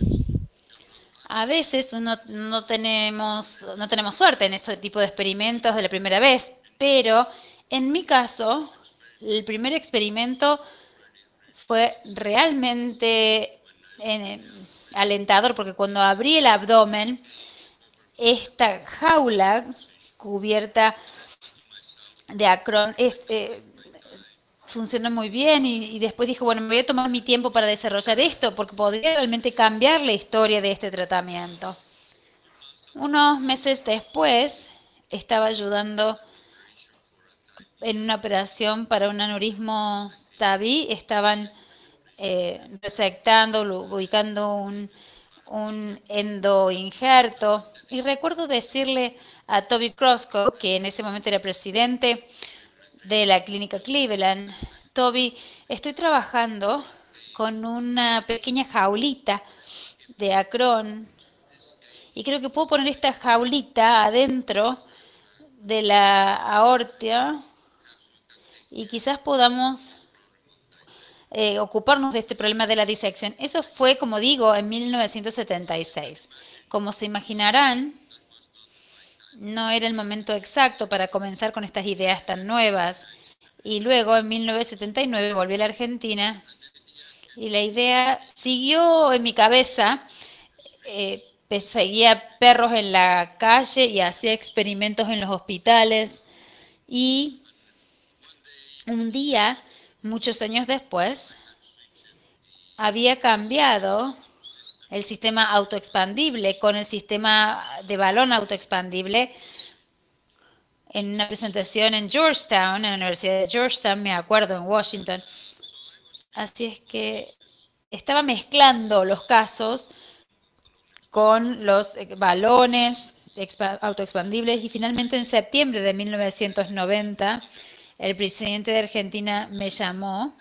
S4: A veces no, no, tenemos, no tenemos suerte en este tipo de experimentos de la primera vez, pero en mi caso, el primer experimento fue realmente eh, alentador, porque cuando abrí el abdomen, esta jaula cubierta de acrón este, funcionó muy bien y, y después dije, bueno, me voy a tomar mi tiempo para desarrollar esto porque podría realmente cambiar la historia de este tratamiento. Unos meses después estaba ayudando en una operación para un aneurismo Tabí, estaban eh, resectando, ubicando un, un endoinjerto. Y recuerdo decirle a Toby Crosco, que en ese momento era presidente de la clínica Cleveland, Toby, estoy trabajando con una pequeña jaulita de Akron. Y creo que puedo poner esta jaulita adentro de la aorta y quizás podamos eh, ocuparnos de este problema de la disección. Eso fue, como digo, en mil novecientos setenta y seis. Como se imaginarán, no era el momento exacto para comenzar con estas ideas tan nuevas. Y luego, en mil novecientos setenta y nueve, volví a la Argentina y la idea siguió en mi cabeza. Eh, Perseguía perros en la calle y hacía experimentos en los hospitales. Y un día, muchos años después, había cambiado el sistema autoexpandible con el sistema de balón autoexpandible en una presentación en Georgetown, en la Universidad de Georgetown, me acuerdo, en Washington. Así es que estaba mezclando los casos con los balones autoexpandibles y finalmente en septiembre de mil novecientos noventa el presidente de Argentina me llamó.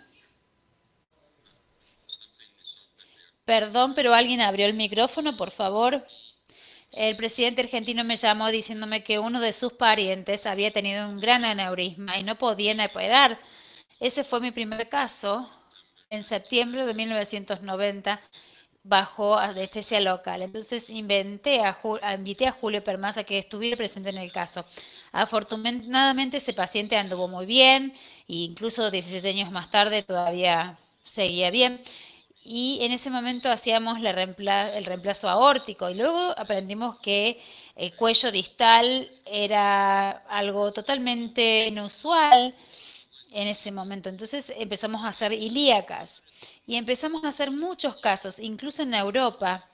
S4: Perdón, pero alguien abrió el micrófono, por favor. El presidente argentino me llamó diciéndome que uno de sus parientes había tenido un gran aneurisma y no podían operar. Ese fue mi primer caso en septiembre de mil novecientos noventa. Bajo anestesia local. Entonces inventé a, invité a Julio Permaz a que estuviera presente en el caso. Afortunadamente ese paciente anduvo muy bien e incluso diecisiete años más tarde todavía seguía bien. Y en ese momento hacíamos la reempla el reemplazo aórtico y luego aprendimos que el cuello distal era algo totalmente inusual en ese momento. Entonces empezamos a hacer ilíacas. Y empezamos a hacer muchos casos, incluso en Europa,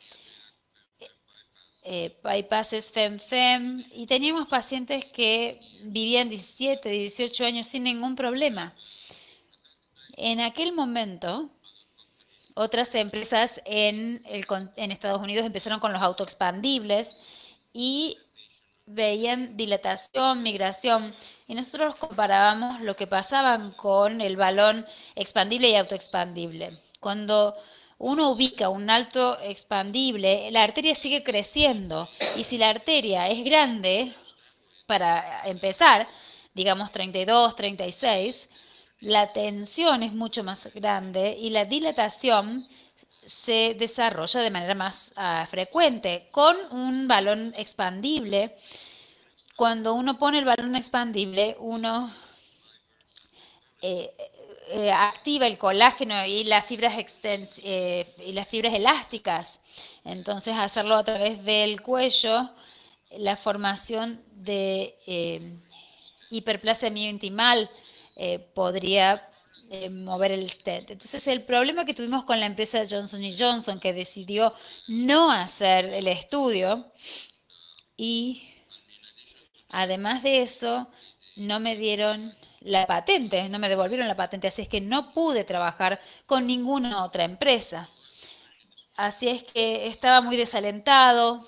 S4: eh, bypasses FEM-FEM, y teníamos pacientes que vivían diecisiete, dieciocho años sin ningún problema. En aquel momento, otras empresas en, el, en Estados Unidos empezaron con los autoexpandibles y veían dilatación, migración, y nosotros comparábamos lo que pasaban con el balón expandible y autoexpandible. Cuando uno ubica un alto expandible, la arteria sigue creciendo, y si la arteria es grande, para empezar, digamos treinta y dos, treinta y seis, la tensión es mucho más grande y la dilatación se desarrolla de manera más uh, frecuente. Con un balón expandible, cuando uno pone el balón expandible, uno eh, eh, activa el colágeno y las fibras extens eh, y las fibras elásticas. Entonces, hacerlo a través del cuello, la formación de eh, hiperplasia miointimal eh, podría Eh, mover el stent. Entonces, el problema que tuvimos con la empresa Johnson y Johnson, que decidió no hacer el estudio, y además de eso, no me dieron la patente, no me devolvieron la patente, así es que no pude trabajar con ninguna otra empresa. Así es que estaba muy desalentado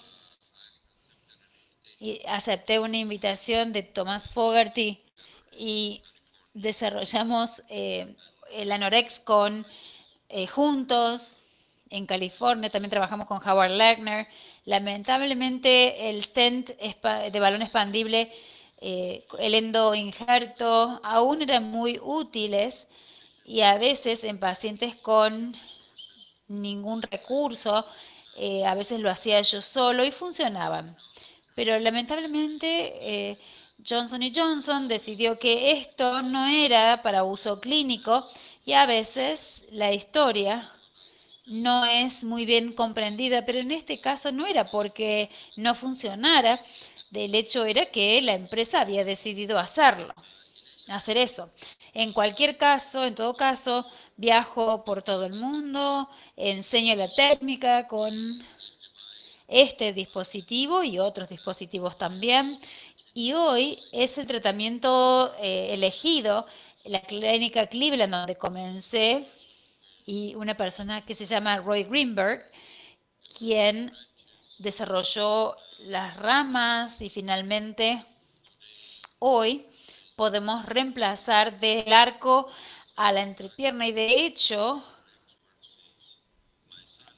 S4: y acepté una invitación de Thomas Fogarty y desarrollamos eh, el Anorex con, eh, juntos en California. También trabajamos con Howard Lechner. Lamentablemente el stent de balón expandible, eh, el endoinjerto, aún eran muy útiles y a veces en pacientes con ningún recurso, eh, a veces lo hacía yo solo y funcionaban. Pero lamentablemente eh, Johnson y Johnson decidió que esto no era para uso clínico y a veces la historia no es muy bien comprendida, pero en este caso no era porque no funcionara, del hecho era que la empresa había decidido hacerlo, hacer eso. En cualquier caso, en todo caso, viajo por todo el mundo, enseño la técnica con este dispositivo y otros dispositivos también. Y hoy es el tratamiento eh, elegido, la clínica Cleveland, donde comencé, y una persona que se llama Roy Greenberg, quien desarrolló las ramas y finalmente hoy podemos reemplazar del arco a la entrepierna y de hecho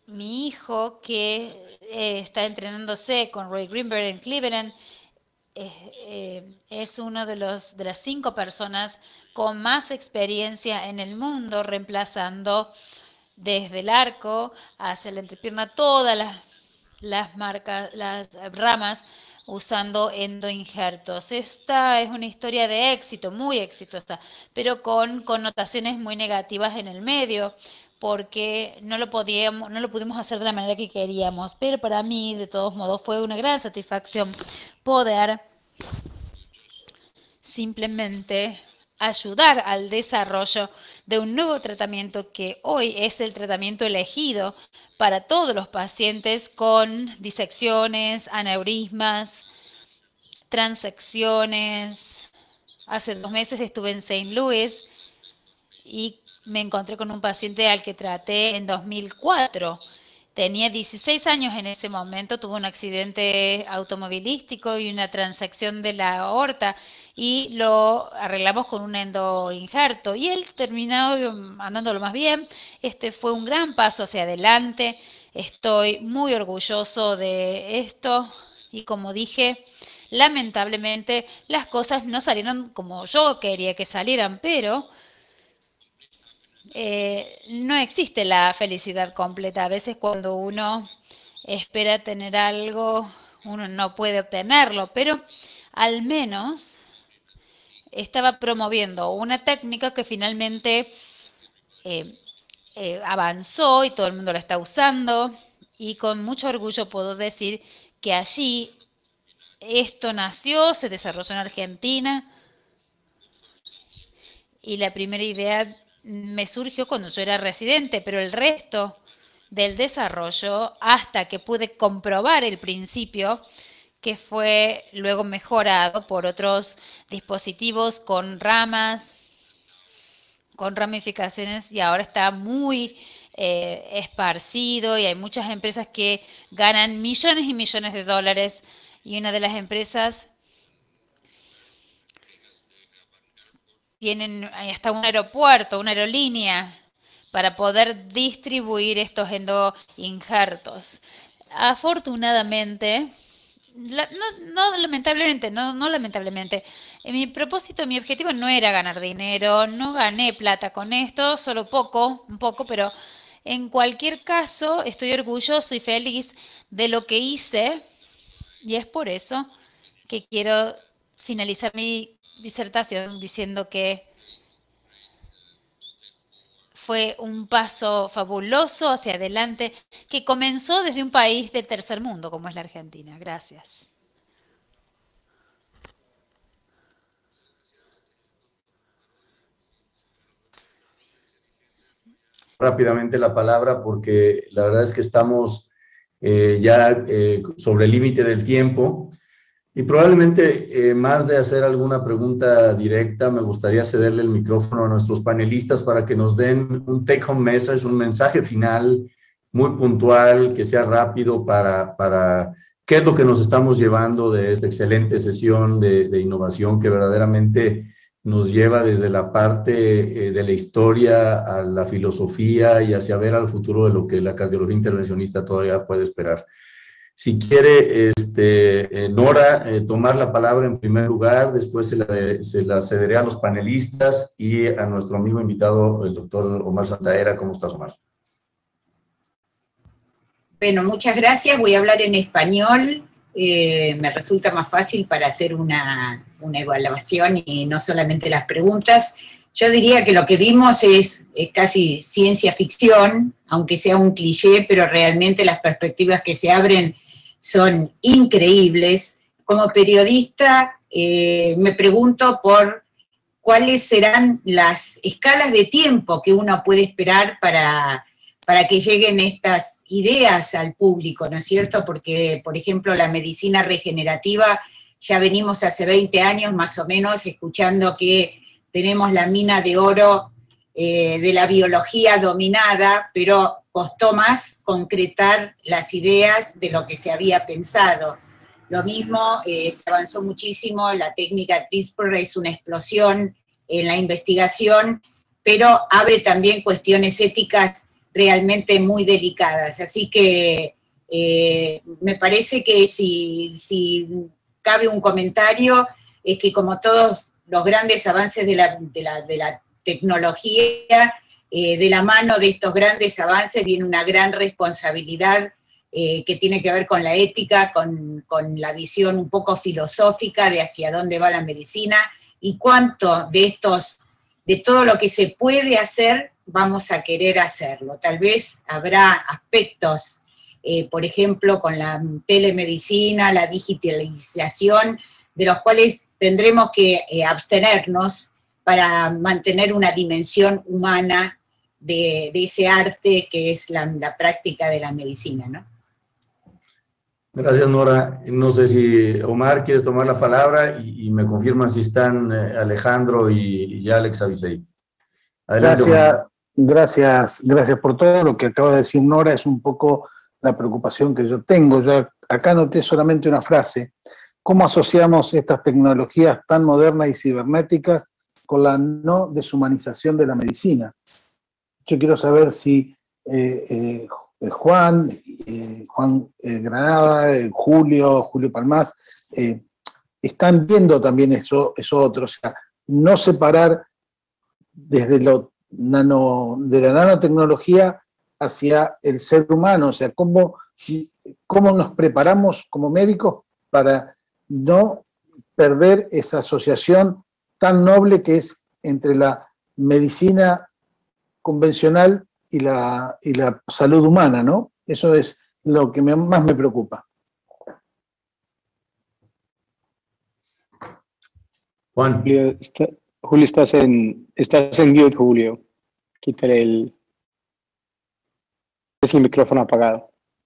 S4: mi hijo, que eh, está entrenándose con Roy Greenberg en Cleveland, eh, eh, es uno de, los, de las cinco personas con más experiencia en el mundo, reemplazando desde el arco hacia la entrepierna todas las, las marcas, las ramas, usando endoinjertos. Esta es una historia de éxito, muy exitosa, pero con connotaciones muy negativas en el medio, porque no lo podíamos, no lo pudimos hacer de la manera que queríamos. Pero para mí, de todos modos, fue una gran satisfacción poder simplemente ayudar al desarrollo de un nuevo tratamiento que hoy es el tratamiento elegido para todos los pacientes con disecciones, aneurismas, transecciones. Hace dos meses estuve en Saint Louis y me encontré con un paciente al que traté en dos mil cuatro. Tenía dieciséis años en ese momento, tuvo un accidente automovilístico y una transección de la aorta y lo arreglamos con un endoinjerto y él terminó andándolo más bien. Este fue un gran paso hacia adelante. Estoy muy orgulloso de esto y, como dije, lamentablemente las cosas no salieron como yo quería que salieran, pero Eh, no existe la felicidad completa. A veces cuando uno espera tener algo, uno no puede obtenerlo, pero al menos estaba promoviendo una técnica que finalmente eh, eh, avanzó y todo el mundo la está usando, y con mucho orgullo puedo decir que allí esto nació, se desarrolló en Argentina, y la primera idea me surgió cuando yo era residente, pero el resto del desarrollo, hasta que pude comprobar el principio, que fue luego mejorado por otros dispositivos con ramas, con ramificaciones, y ahora está muy eh, esparcido y hay muchas empresas que ganan millones y millones de dólares, y una de las empresas tienen hasta un aeropuerto, una aerolínea, para poder distribuir estos endoinjertos. Afortunadamente, la, no, no lamentablemente, no, no lamentablemente, mi propósito, mi objetivo no era ganar dinero, no gané plata con esto, solo poco, un poco, pero en cualquier caso estoy orgulloso y feliz de lo que hice, y es por eso que quiero finalizar mi disertación diciendo que fue un paso fabuloso hacia adelante que comenzó desde un país de tercer mundo como es la Argentina. Gracias.
S9: Rápidamente la palabra porque la verdad es que estamos eh, ya eh, sobre el límite del tiempo. Y probablemente, eh, más de hacer alguna pregunta directa, me gustaría cederle el micrófono a nuestros panelistas para que nos den un take-home message, un mensaje final muy puntual, que sea rápido para, para qué es lo que nos estamos llevando de esta excelente sesión de, de innovación que verdaderamente nos lleva desde la parte eh, de la historia a la filosofía y hacia ver al futuro de lo que la cardiología intervencionista todavía puede esperar. Si quiere, este, eh, Nora, eh, tomar la palabra en primer lugar, después se la, de, se la cederé a los panelistas y a nuestro amigo invitado, el doctor Omar Santaera. ¿Cómo estás, Omar?
S10: Bueno, muchas gracias. Voy a hablar en español. Eh, me resulta más fácil para hacer una, una evaluación y no solamente las preguntas. Yo diría que lo que vimos es, es casi ciencia ficción, aunque sea un cliché, pero realmente las perspectivas que se abren son increíbles. Como periodista eh, me pregunto por cuáles serán las escalas de tiempo que uno puede esperar para, para que lleguen estas ideas al público, ¿no es cierto? Porque, por ejemplo, la medicina regenerativa, ya venimos hace veinte años más o menos escuchando que tenemos la mina de oro eh, de la biología dominada, pero costó más concretar las ideas de lo que se había pensado. Lo mismo, eh, se avanzó muchísimo, la técnica CRISPR es una explosión en la investigación, pero abre también cuestiones éticas realmente muy delicadas. Así que eh, me parece que si, si cabe un comentario, es que como todos los grandes avances de la, de la, de la tecnología, eh, de la mano de estos grandes avances viene una gran responsabilidad eh, que tiene que ver con la ética, con, con la visión un poco filosófica de hacia dónde va la medicina y cuánto de estos, de todo lo que se puede hacer, vamos a querer hacerlo. Tal vez habrá aspectos, eh, por ejemplo, con la telemedicina, la digitalización, de los cuales tendremos que eh, abstenernos para mantener una dimensión humana de, de ese arte que es la, la práctica de la medicina, ¿no?
S9: Gracias, Nora. No sé si Omar quieres tomar la palabra y, y me confirman si están eh, Alejandro y, y Alex Avisei. Adelante,
S6: Gracias,
S9: Omar.
S6: gracias, gracias por todo. Lo que acaba de decir Nora es un poco la preocupación que yo tengo. Yo acá noté solamente una frase. ¿Cómo asociamos estas tecnologías tan modernas y cibernéticas con la no deshumanización de la medicina? Yo quiero saber si eh, eh, Juan, eh, Juan eh, Granada, eh, Julio, Julio Palmás, eh, están viendo también eso, eso otro, o sea, no separar desde lo nano, de la nanotecnología hacia el ser humano, o sea, cómo, cómo nos preparamos como médicos para no perder esa asociación tan noble que es entre la medicina convencional y la, y la salud humana, ¿no? Eso es lo que me, más me preocupa.
S9: Juan.
S7: Julio, está, Julio, estás en, estás en mute, Julio. Quítale el, es el micrófono apagado.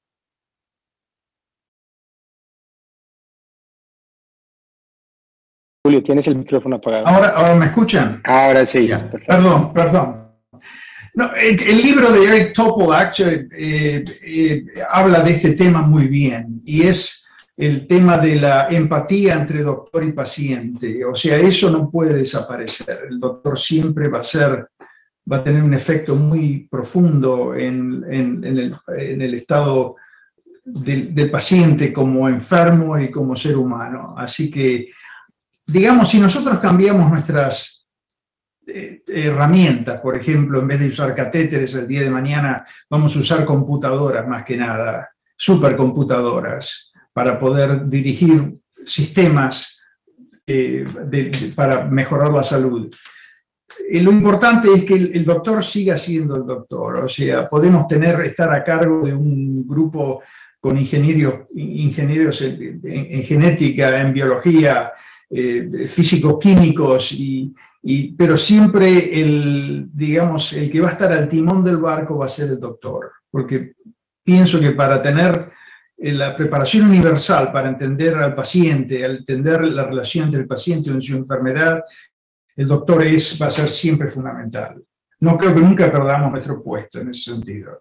S7: Julio, tienes el micrófono apagado.
S2: Ahora, ahora me escuchan.
S7: Ahora sí.
S2: Ya. Perdón, perdón. No, el, el libro de Eric Topol eh, eh, habla de este tema muy bien, y es el tema de la empatía entre doctor y paciente. O sea, eso no puede desaparecer. El doctor siempre va a ser, va a tener un efecto muy profundo en, en, en, el, en el estado del, del paciente como enfermo y como ser humano. Así que, digamos, si nosotros cambiamos nuestras Eh, herramientas, por ejemplo, en vez de usar catéteres el día de mañana, vamos a usar computadoras más que nada, supercomputadoras, para poder dirigir sistemas eh, de, de, para mejorar la salud. Y lo importante es que el, el doctor siga siendo el doctor, o sea, podemos tener, estar a cargo de un grupo con ingenieros, ingenieros en, en, en genética, en biología, eh, físicos químicos y Y, pero siempre el, digamos, el que va a estar al timón del barco va a ser el doctor, porque pienso que para tener la preparación universal, para entender al paciente, al entender la relación entre el paciente y su enfermedad, el doctor es, va a ser siempre fundamental. No creo que nunca perdamos nuestro puesto en ese sentido.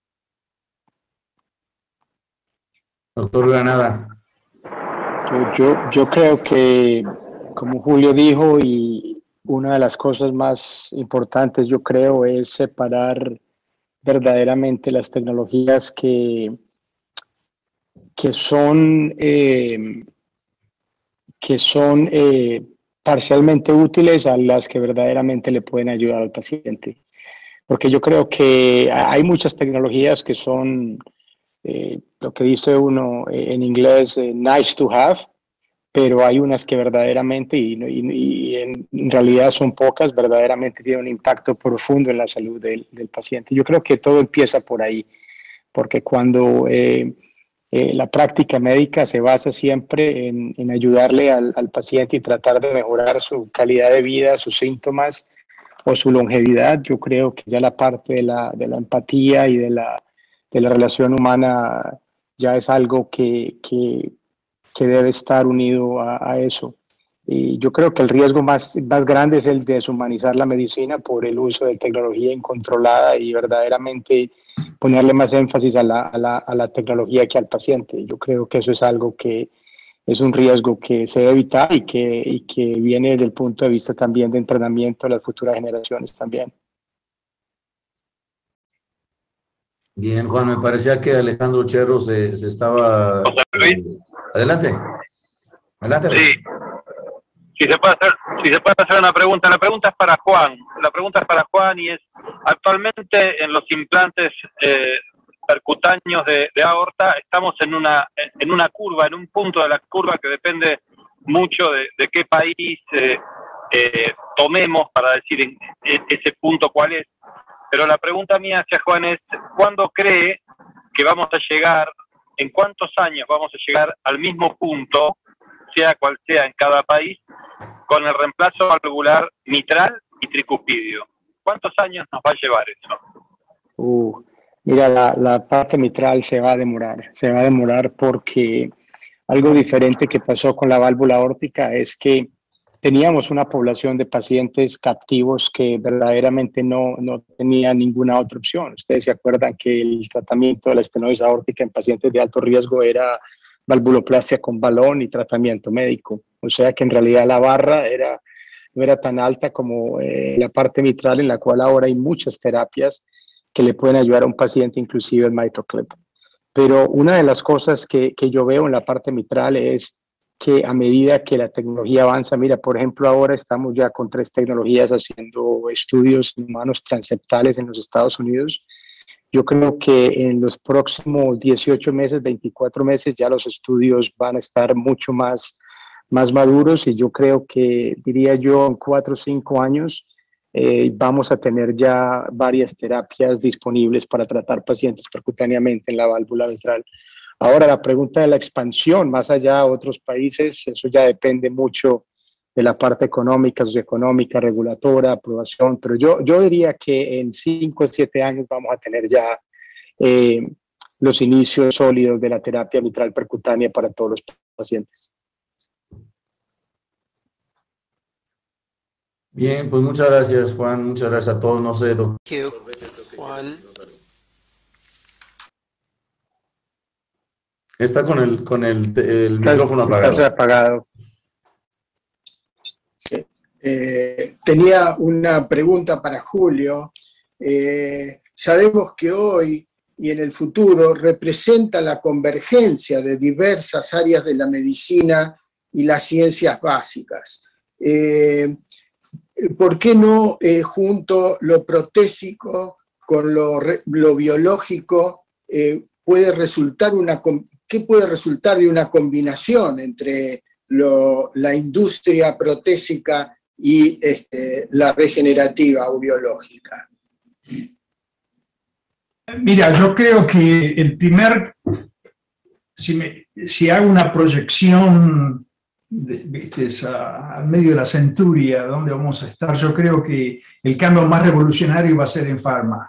S9: Doctor Granada.
S7: Yo, yo, yo creo que, como Julio dijo, y una de las cosas más importantes, yo creo, es separar verdaderamente las tecnologías que, que son, eh, que son eh, parcialmente útiles a las que verdaderamente le pueden ayudar al paciente. Porque yo creo que hay muchas tecnologías que son, eh, lo que dice uno en inglés, eh, nice to have, pero hay unas que verdaderamente, y, y, y en realidad son pocas, verdaderamente tienen un impacto profundo en la salud del, del paciente. Yo creo que todo empieza por ahí, porque cuando eh, eh, la práctica médica se basa siempre en, en ayudarle al, al paciente y tratar de mejorar su calidad de vida, sus síntomas o su longevidad, yo creo que ya la parte de la, de la empatía y de la, de la relación humana ya es algo que... que que debe estar unido a, a eso. Y yo creo que el riesgo más, más grande es el de deshumanizar la medicina por el uso de tecnología incontrolada y verdaderamente ponerle más énfasis a la, a la, a la tecnología que al paciente. Yo creo que eso es algo que es un riesgo que se debe evitar y que, y que viene desde el punto de vista también de entrenamiento de las futuras generaciones también.
S9: Bien, Juan, me parecía que Alejandro Cherro se, se estaba... Eh, adelante. Adelante.
S5: Sí. Si se, puede hacer, si se puede hacer una pregunta. La pregunta es para Juan. La pregunta es para Juan y es, actualmente en los implantes eh, percutáneos de, de aorta estamos en una, en una curva, en un punto de la curva que depende mucho de, de qué país eh, eh, tomemos para decir en, en ese punto cuál es. Pero la pregunta mía hacia Juan es, ¿cuándo cree que vamos a llegar, en cuántos años vamos a llegar al mismo punto, sea cual sea en cada país, con el reemplazo valvular mitral y tricuspidio? ¿Cuántos años nos va a llevar eso?
S7: Uh, mira, la, la parte mitral se va a demorar, se va a demorar porque algo diferente que pasó con la válvula aórtica es que teníamos una población de pacientes captivos que verdaderamente no, no tenían ninguna otra opción. Ustedes se acuerdan que el tratamiento de la estenosis aórtica en pacientes de alto riesgo era valvuloplastia con balón y tratamiento médico. O sea que en realidad la barra era, no era tan alta como eh, la parte mitral, en la cual ahora hay muchas terapias que le pueden ayudar a un paciente, inclusive el MitraClip. Pero una de las cosas que, que yo veo en la parte mitral es que a medida que la tecnología avanza, mira, por ejemplo, ahora estamos ya con tres tecnologías haciendo estudios en humanos transeptales en los Estados Unidos. Yo creo que en los próximos dieciocho meses, veinticuatro meses, ya los estudios van a estar mucho más, más maduros y yo creo que, diría yo, en cuatro o cinco años eh, vamos a tener ya varias terapias disponibles para tratar pacientes percutáneamente en la válvula mitral. Ahora, la pregunta de la expansión más allá a otros países, eso ya depende mucho de la parte económica, socioeconómica, regulatoria, aprobación, pero yo, yo diría que en cinco o siete años vamos a tener ya eh, los inicios sólidos de la terapia mitral percutánea para todos los pacientes.
S9: Bien, pues muchas gracias, Juan, muchas gracias a todos. No sé, doctor.
S3: Juan.
S9: Está con el, con el, el micrófono apagado.
S7: Está apagado.
S1: Eh, tenía una pregunta para Julio. Eh, sabemos que hoy y en el futuro representa la convergencia de diversas áreas de la medicina y las ciencias básicas. Eh, ¿Por qué no eh, junto lo protésico con lo, lo biológico eh, puede resultar una ¿qué puede resultar de una combinación entre lo, la industria protésica y este, la regenerativa o biológica?
S2: Mira, yo creo que el primer, si, me, si hago una proyección de, viste, a, al medio de la centuria, donde vamos a estar, yo creo que el cambio más revolucionario va a ser en farma.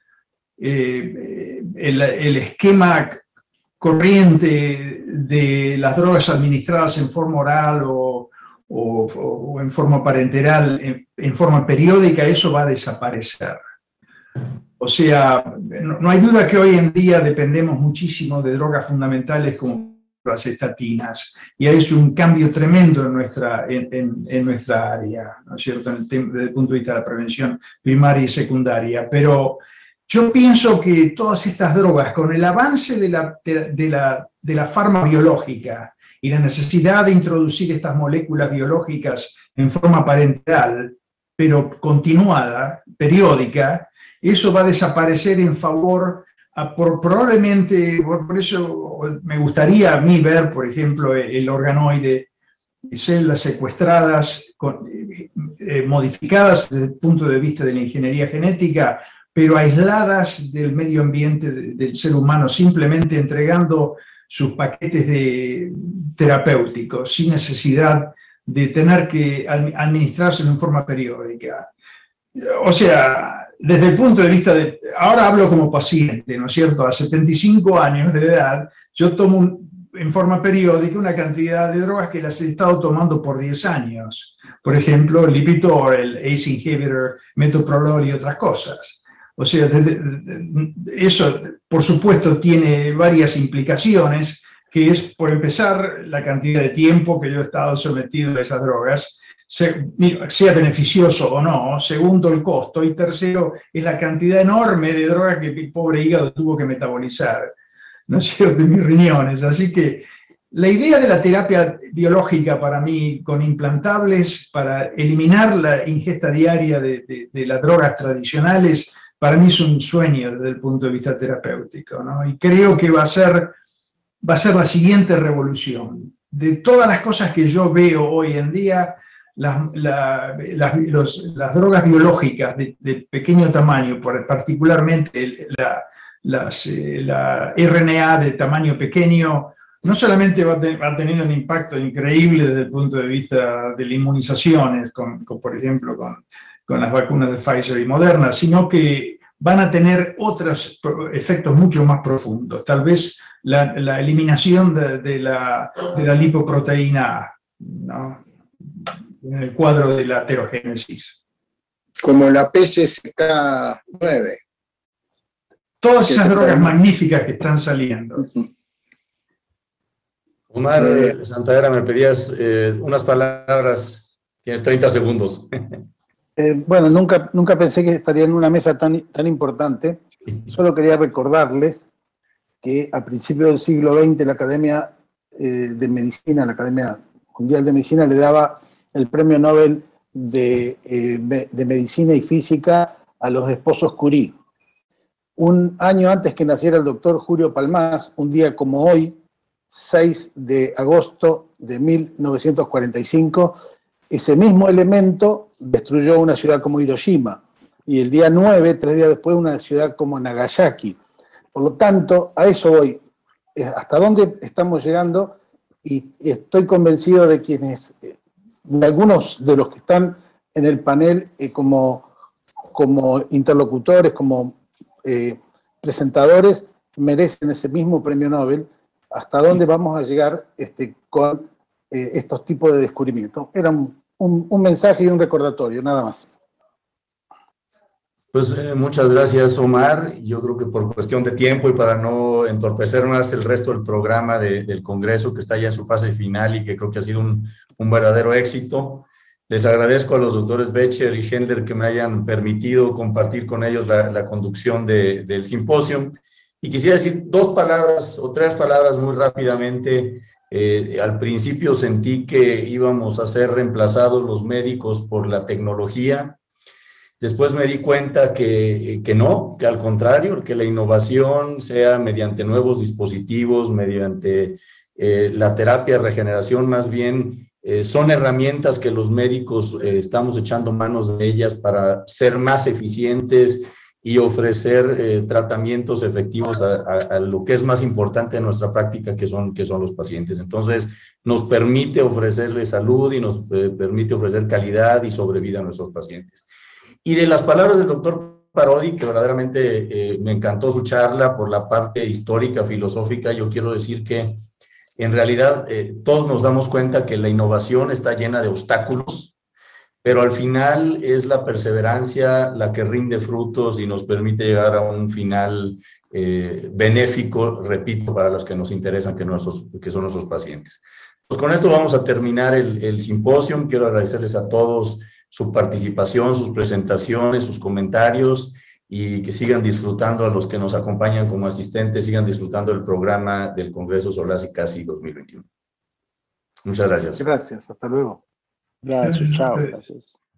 S2: Eh, el, el esquema corriente de las drogas administradas en forma oral o, o, o en forma parenteral, en, en forma periódica, eso va a desaparecer. O sea, no, no hay duda que hoy en día dependemos muchísimo de drogas fundamentales como las estatinas, y ha hecho un cambio tremendo en nuestra, en, en, en nuestra área, ¿no es cierto?, en el desde el punto de vista de la prevención primaria y secundaria. Pero yo pienso que todas estas drogas, con el avance de la, de, de la, de la farmabiológica y la necesidad de introducir estas moléculas biológicas en forma parenteral, pero continuada, periódica, eso va a desaparecer en favor, a, por, probablemente, por, por eso me gustaría a mí ver, por ejemplo, el organoide, células secuestradas, con, eh, modificadas desde el punto de vista de la ingeniería genética, pero aisladas del medio ambiente del ser humano, simplemente entregando sus paquetes de terapéuticos, sin necesidad de tener que administrarse en forma periódica. O sea, desde el punto de vista de... Ahora hablo como paciente, ¿no es cierto? A setenta y cinco años de edad, yo tomo un, en forma periódica una cantidad de drogas que las he estado tomando por diez años. Por ejemplo, el Lipitor, el A C E inhibitor, metoprolol y otras cosas. O sea, eso, por supuesto, tiene varias implicaciones, que es, por empezar, la cantidad de tiempo que yo he estado sometido a esas drogas. sea beneficioso o no. Segundo, el costo. Y tercero, es la cantidad enorme de droga que el pobre hígado tuvo que metabolizar, ¿no es cierto?, de mis riñones. Así que la idea de la terapia biológica para mí, con implantables, para eliminar la ingesta diaria de, de, de las drogas tradicionales, para mí es un sueño desde el punto de vista terapéutico, ¿no? Y creo que va a ser, va a ser la siguiente revolución. De todas las cosas que yo veo hoy en día, las, la, las, los, las drogas biológicas de, de pequeño tamaño, particularmente la, las, la R N A de tamaño pequeño, no solamente va a, te, va a tener un impacto increíble desde el punto de vista de las inmunizaciones, con, con, por ejemplo, con, con las vacunas de Pfizer y Moderna, sino que van a tener otros efectos mucho más profundos. Tal vez la, la eliminación de, de, la, de la lipoproteína A, ¿no?, en el cuadro de la aterogénesis.
S1: Como la P C S K nueve.
S2: Todas esas drogas magníficas que están saliendo.
S1: Uh-huh.
S9: Omar eh, Santadera, me pedías eh, unas palabras, tienes treinta segundos.
S6: Eh, bueno, nunca, nunca pensé que estaría en una mesa tan, tan importante. Solo quería recordarles que a principios del siglo veinte la Academia eh, de Medicina, la Academia Mundial de Medicina, le daba el premio Nobel de, eh, de Medicina y Física a los esposos Curie. Un año antes que naciera el doctor Julio Palmás, un día como hoy, seis de agosto de mil novecientos cuarenta y cinco, ese mismo elemento destruyó una ciudad como Hiroshima, y el día nueve, tres días después, una ciudad como Nagasaki. Por lo tanto, a eso voy. ¿Hasta dónde estamos llegando? Y estoy convencido de quienes, de algunos de los que están en el panel eh, como, como interlocutores, como eh, presentadores, merecen ese mismo premio Nobel. ¿Hasta dónde vamos a llegar este, con eh, estos tipos de descubrimientos? Era un, un, un mensaje y un recordatorio, nada más.
S9: Pues eh, muchas gracias, Omar. Yo creo que por cuestión de tiempo y para no entorpecer más el resto del programa de, del Congreso, que está ya en su fase final y que creo que ha sido un, un verdadero éxito, les agradezco a los doctores Becher y Hendler que me hayan permitido compartir con ellos la, la conducción de, del simposio. Y quisiera decir dos palabras o tres palabras muy rápidamente. Eh, al principio sentí que íbamos a ser reemplazados los médicos por la tecnología. Después me di cuenta que, que no, que al contrario, que la innovación sea mediante nuevos dispositivos, mediante eh, la terapia de regeneración, más bien eh, son herramientas que los médicos eh, estamos echando manos de ellas para ser más eficientes y ofrecer eh, tratamientos efectivos a, a, a lo que es más importante en nuestra práctica, que son, que son los pacientes. Entonces, nos permite ofrecerle salud y nos eh, permite ofrecer calidad y sobrevida a nuestros pacientes. Y de las palabras del doctor Parodi, que verdaderamente eh, me encantó su charla por la parte histórica, filosófica, yo quiero decir que en realidad eh, todos nos damos cuenta que la innovación está llena de obstáculos, pero al final es la perseverancia la que rinde frutos y nos permite llegar a un final eh, benéfico, repito, para los que nos interesan, que, nuestros, que son nuestros pacientes. Pues con esto vamos a terminar el, el simposio. Quiero agradecerles a todos su participación, sus presentaciones, sus comentarios, y que sigan disfrutando, a los que nos acompañan como asistentes, sigan disfrutando del programa del Congreso Solasi Casi dos mil veintiuno. Muchas gracias.
S6: Gracias, hasta luego.
S7: Gracias, chao. Gracias.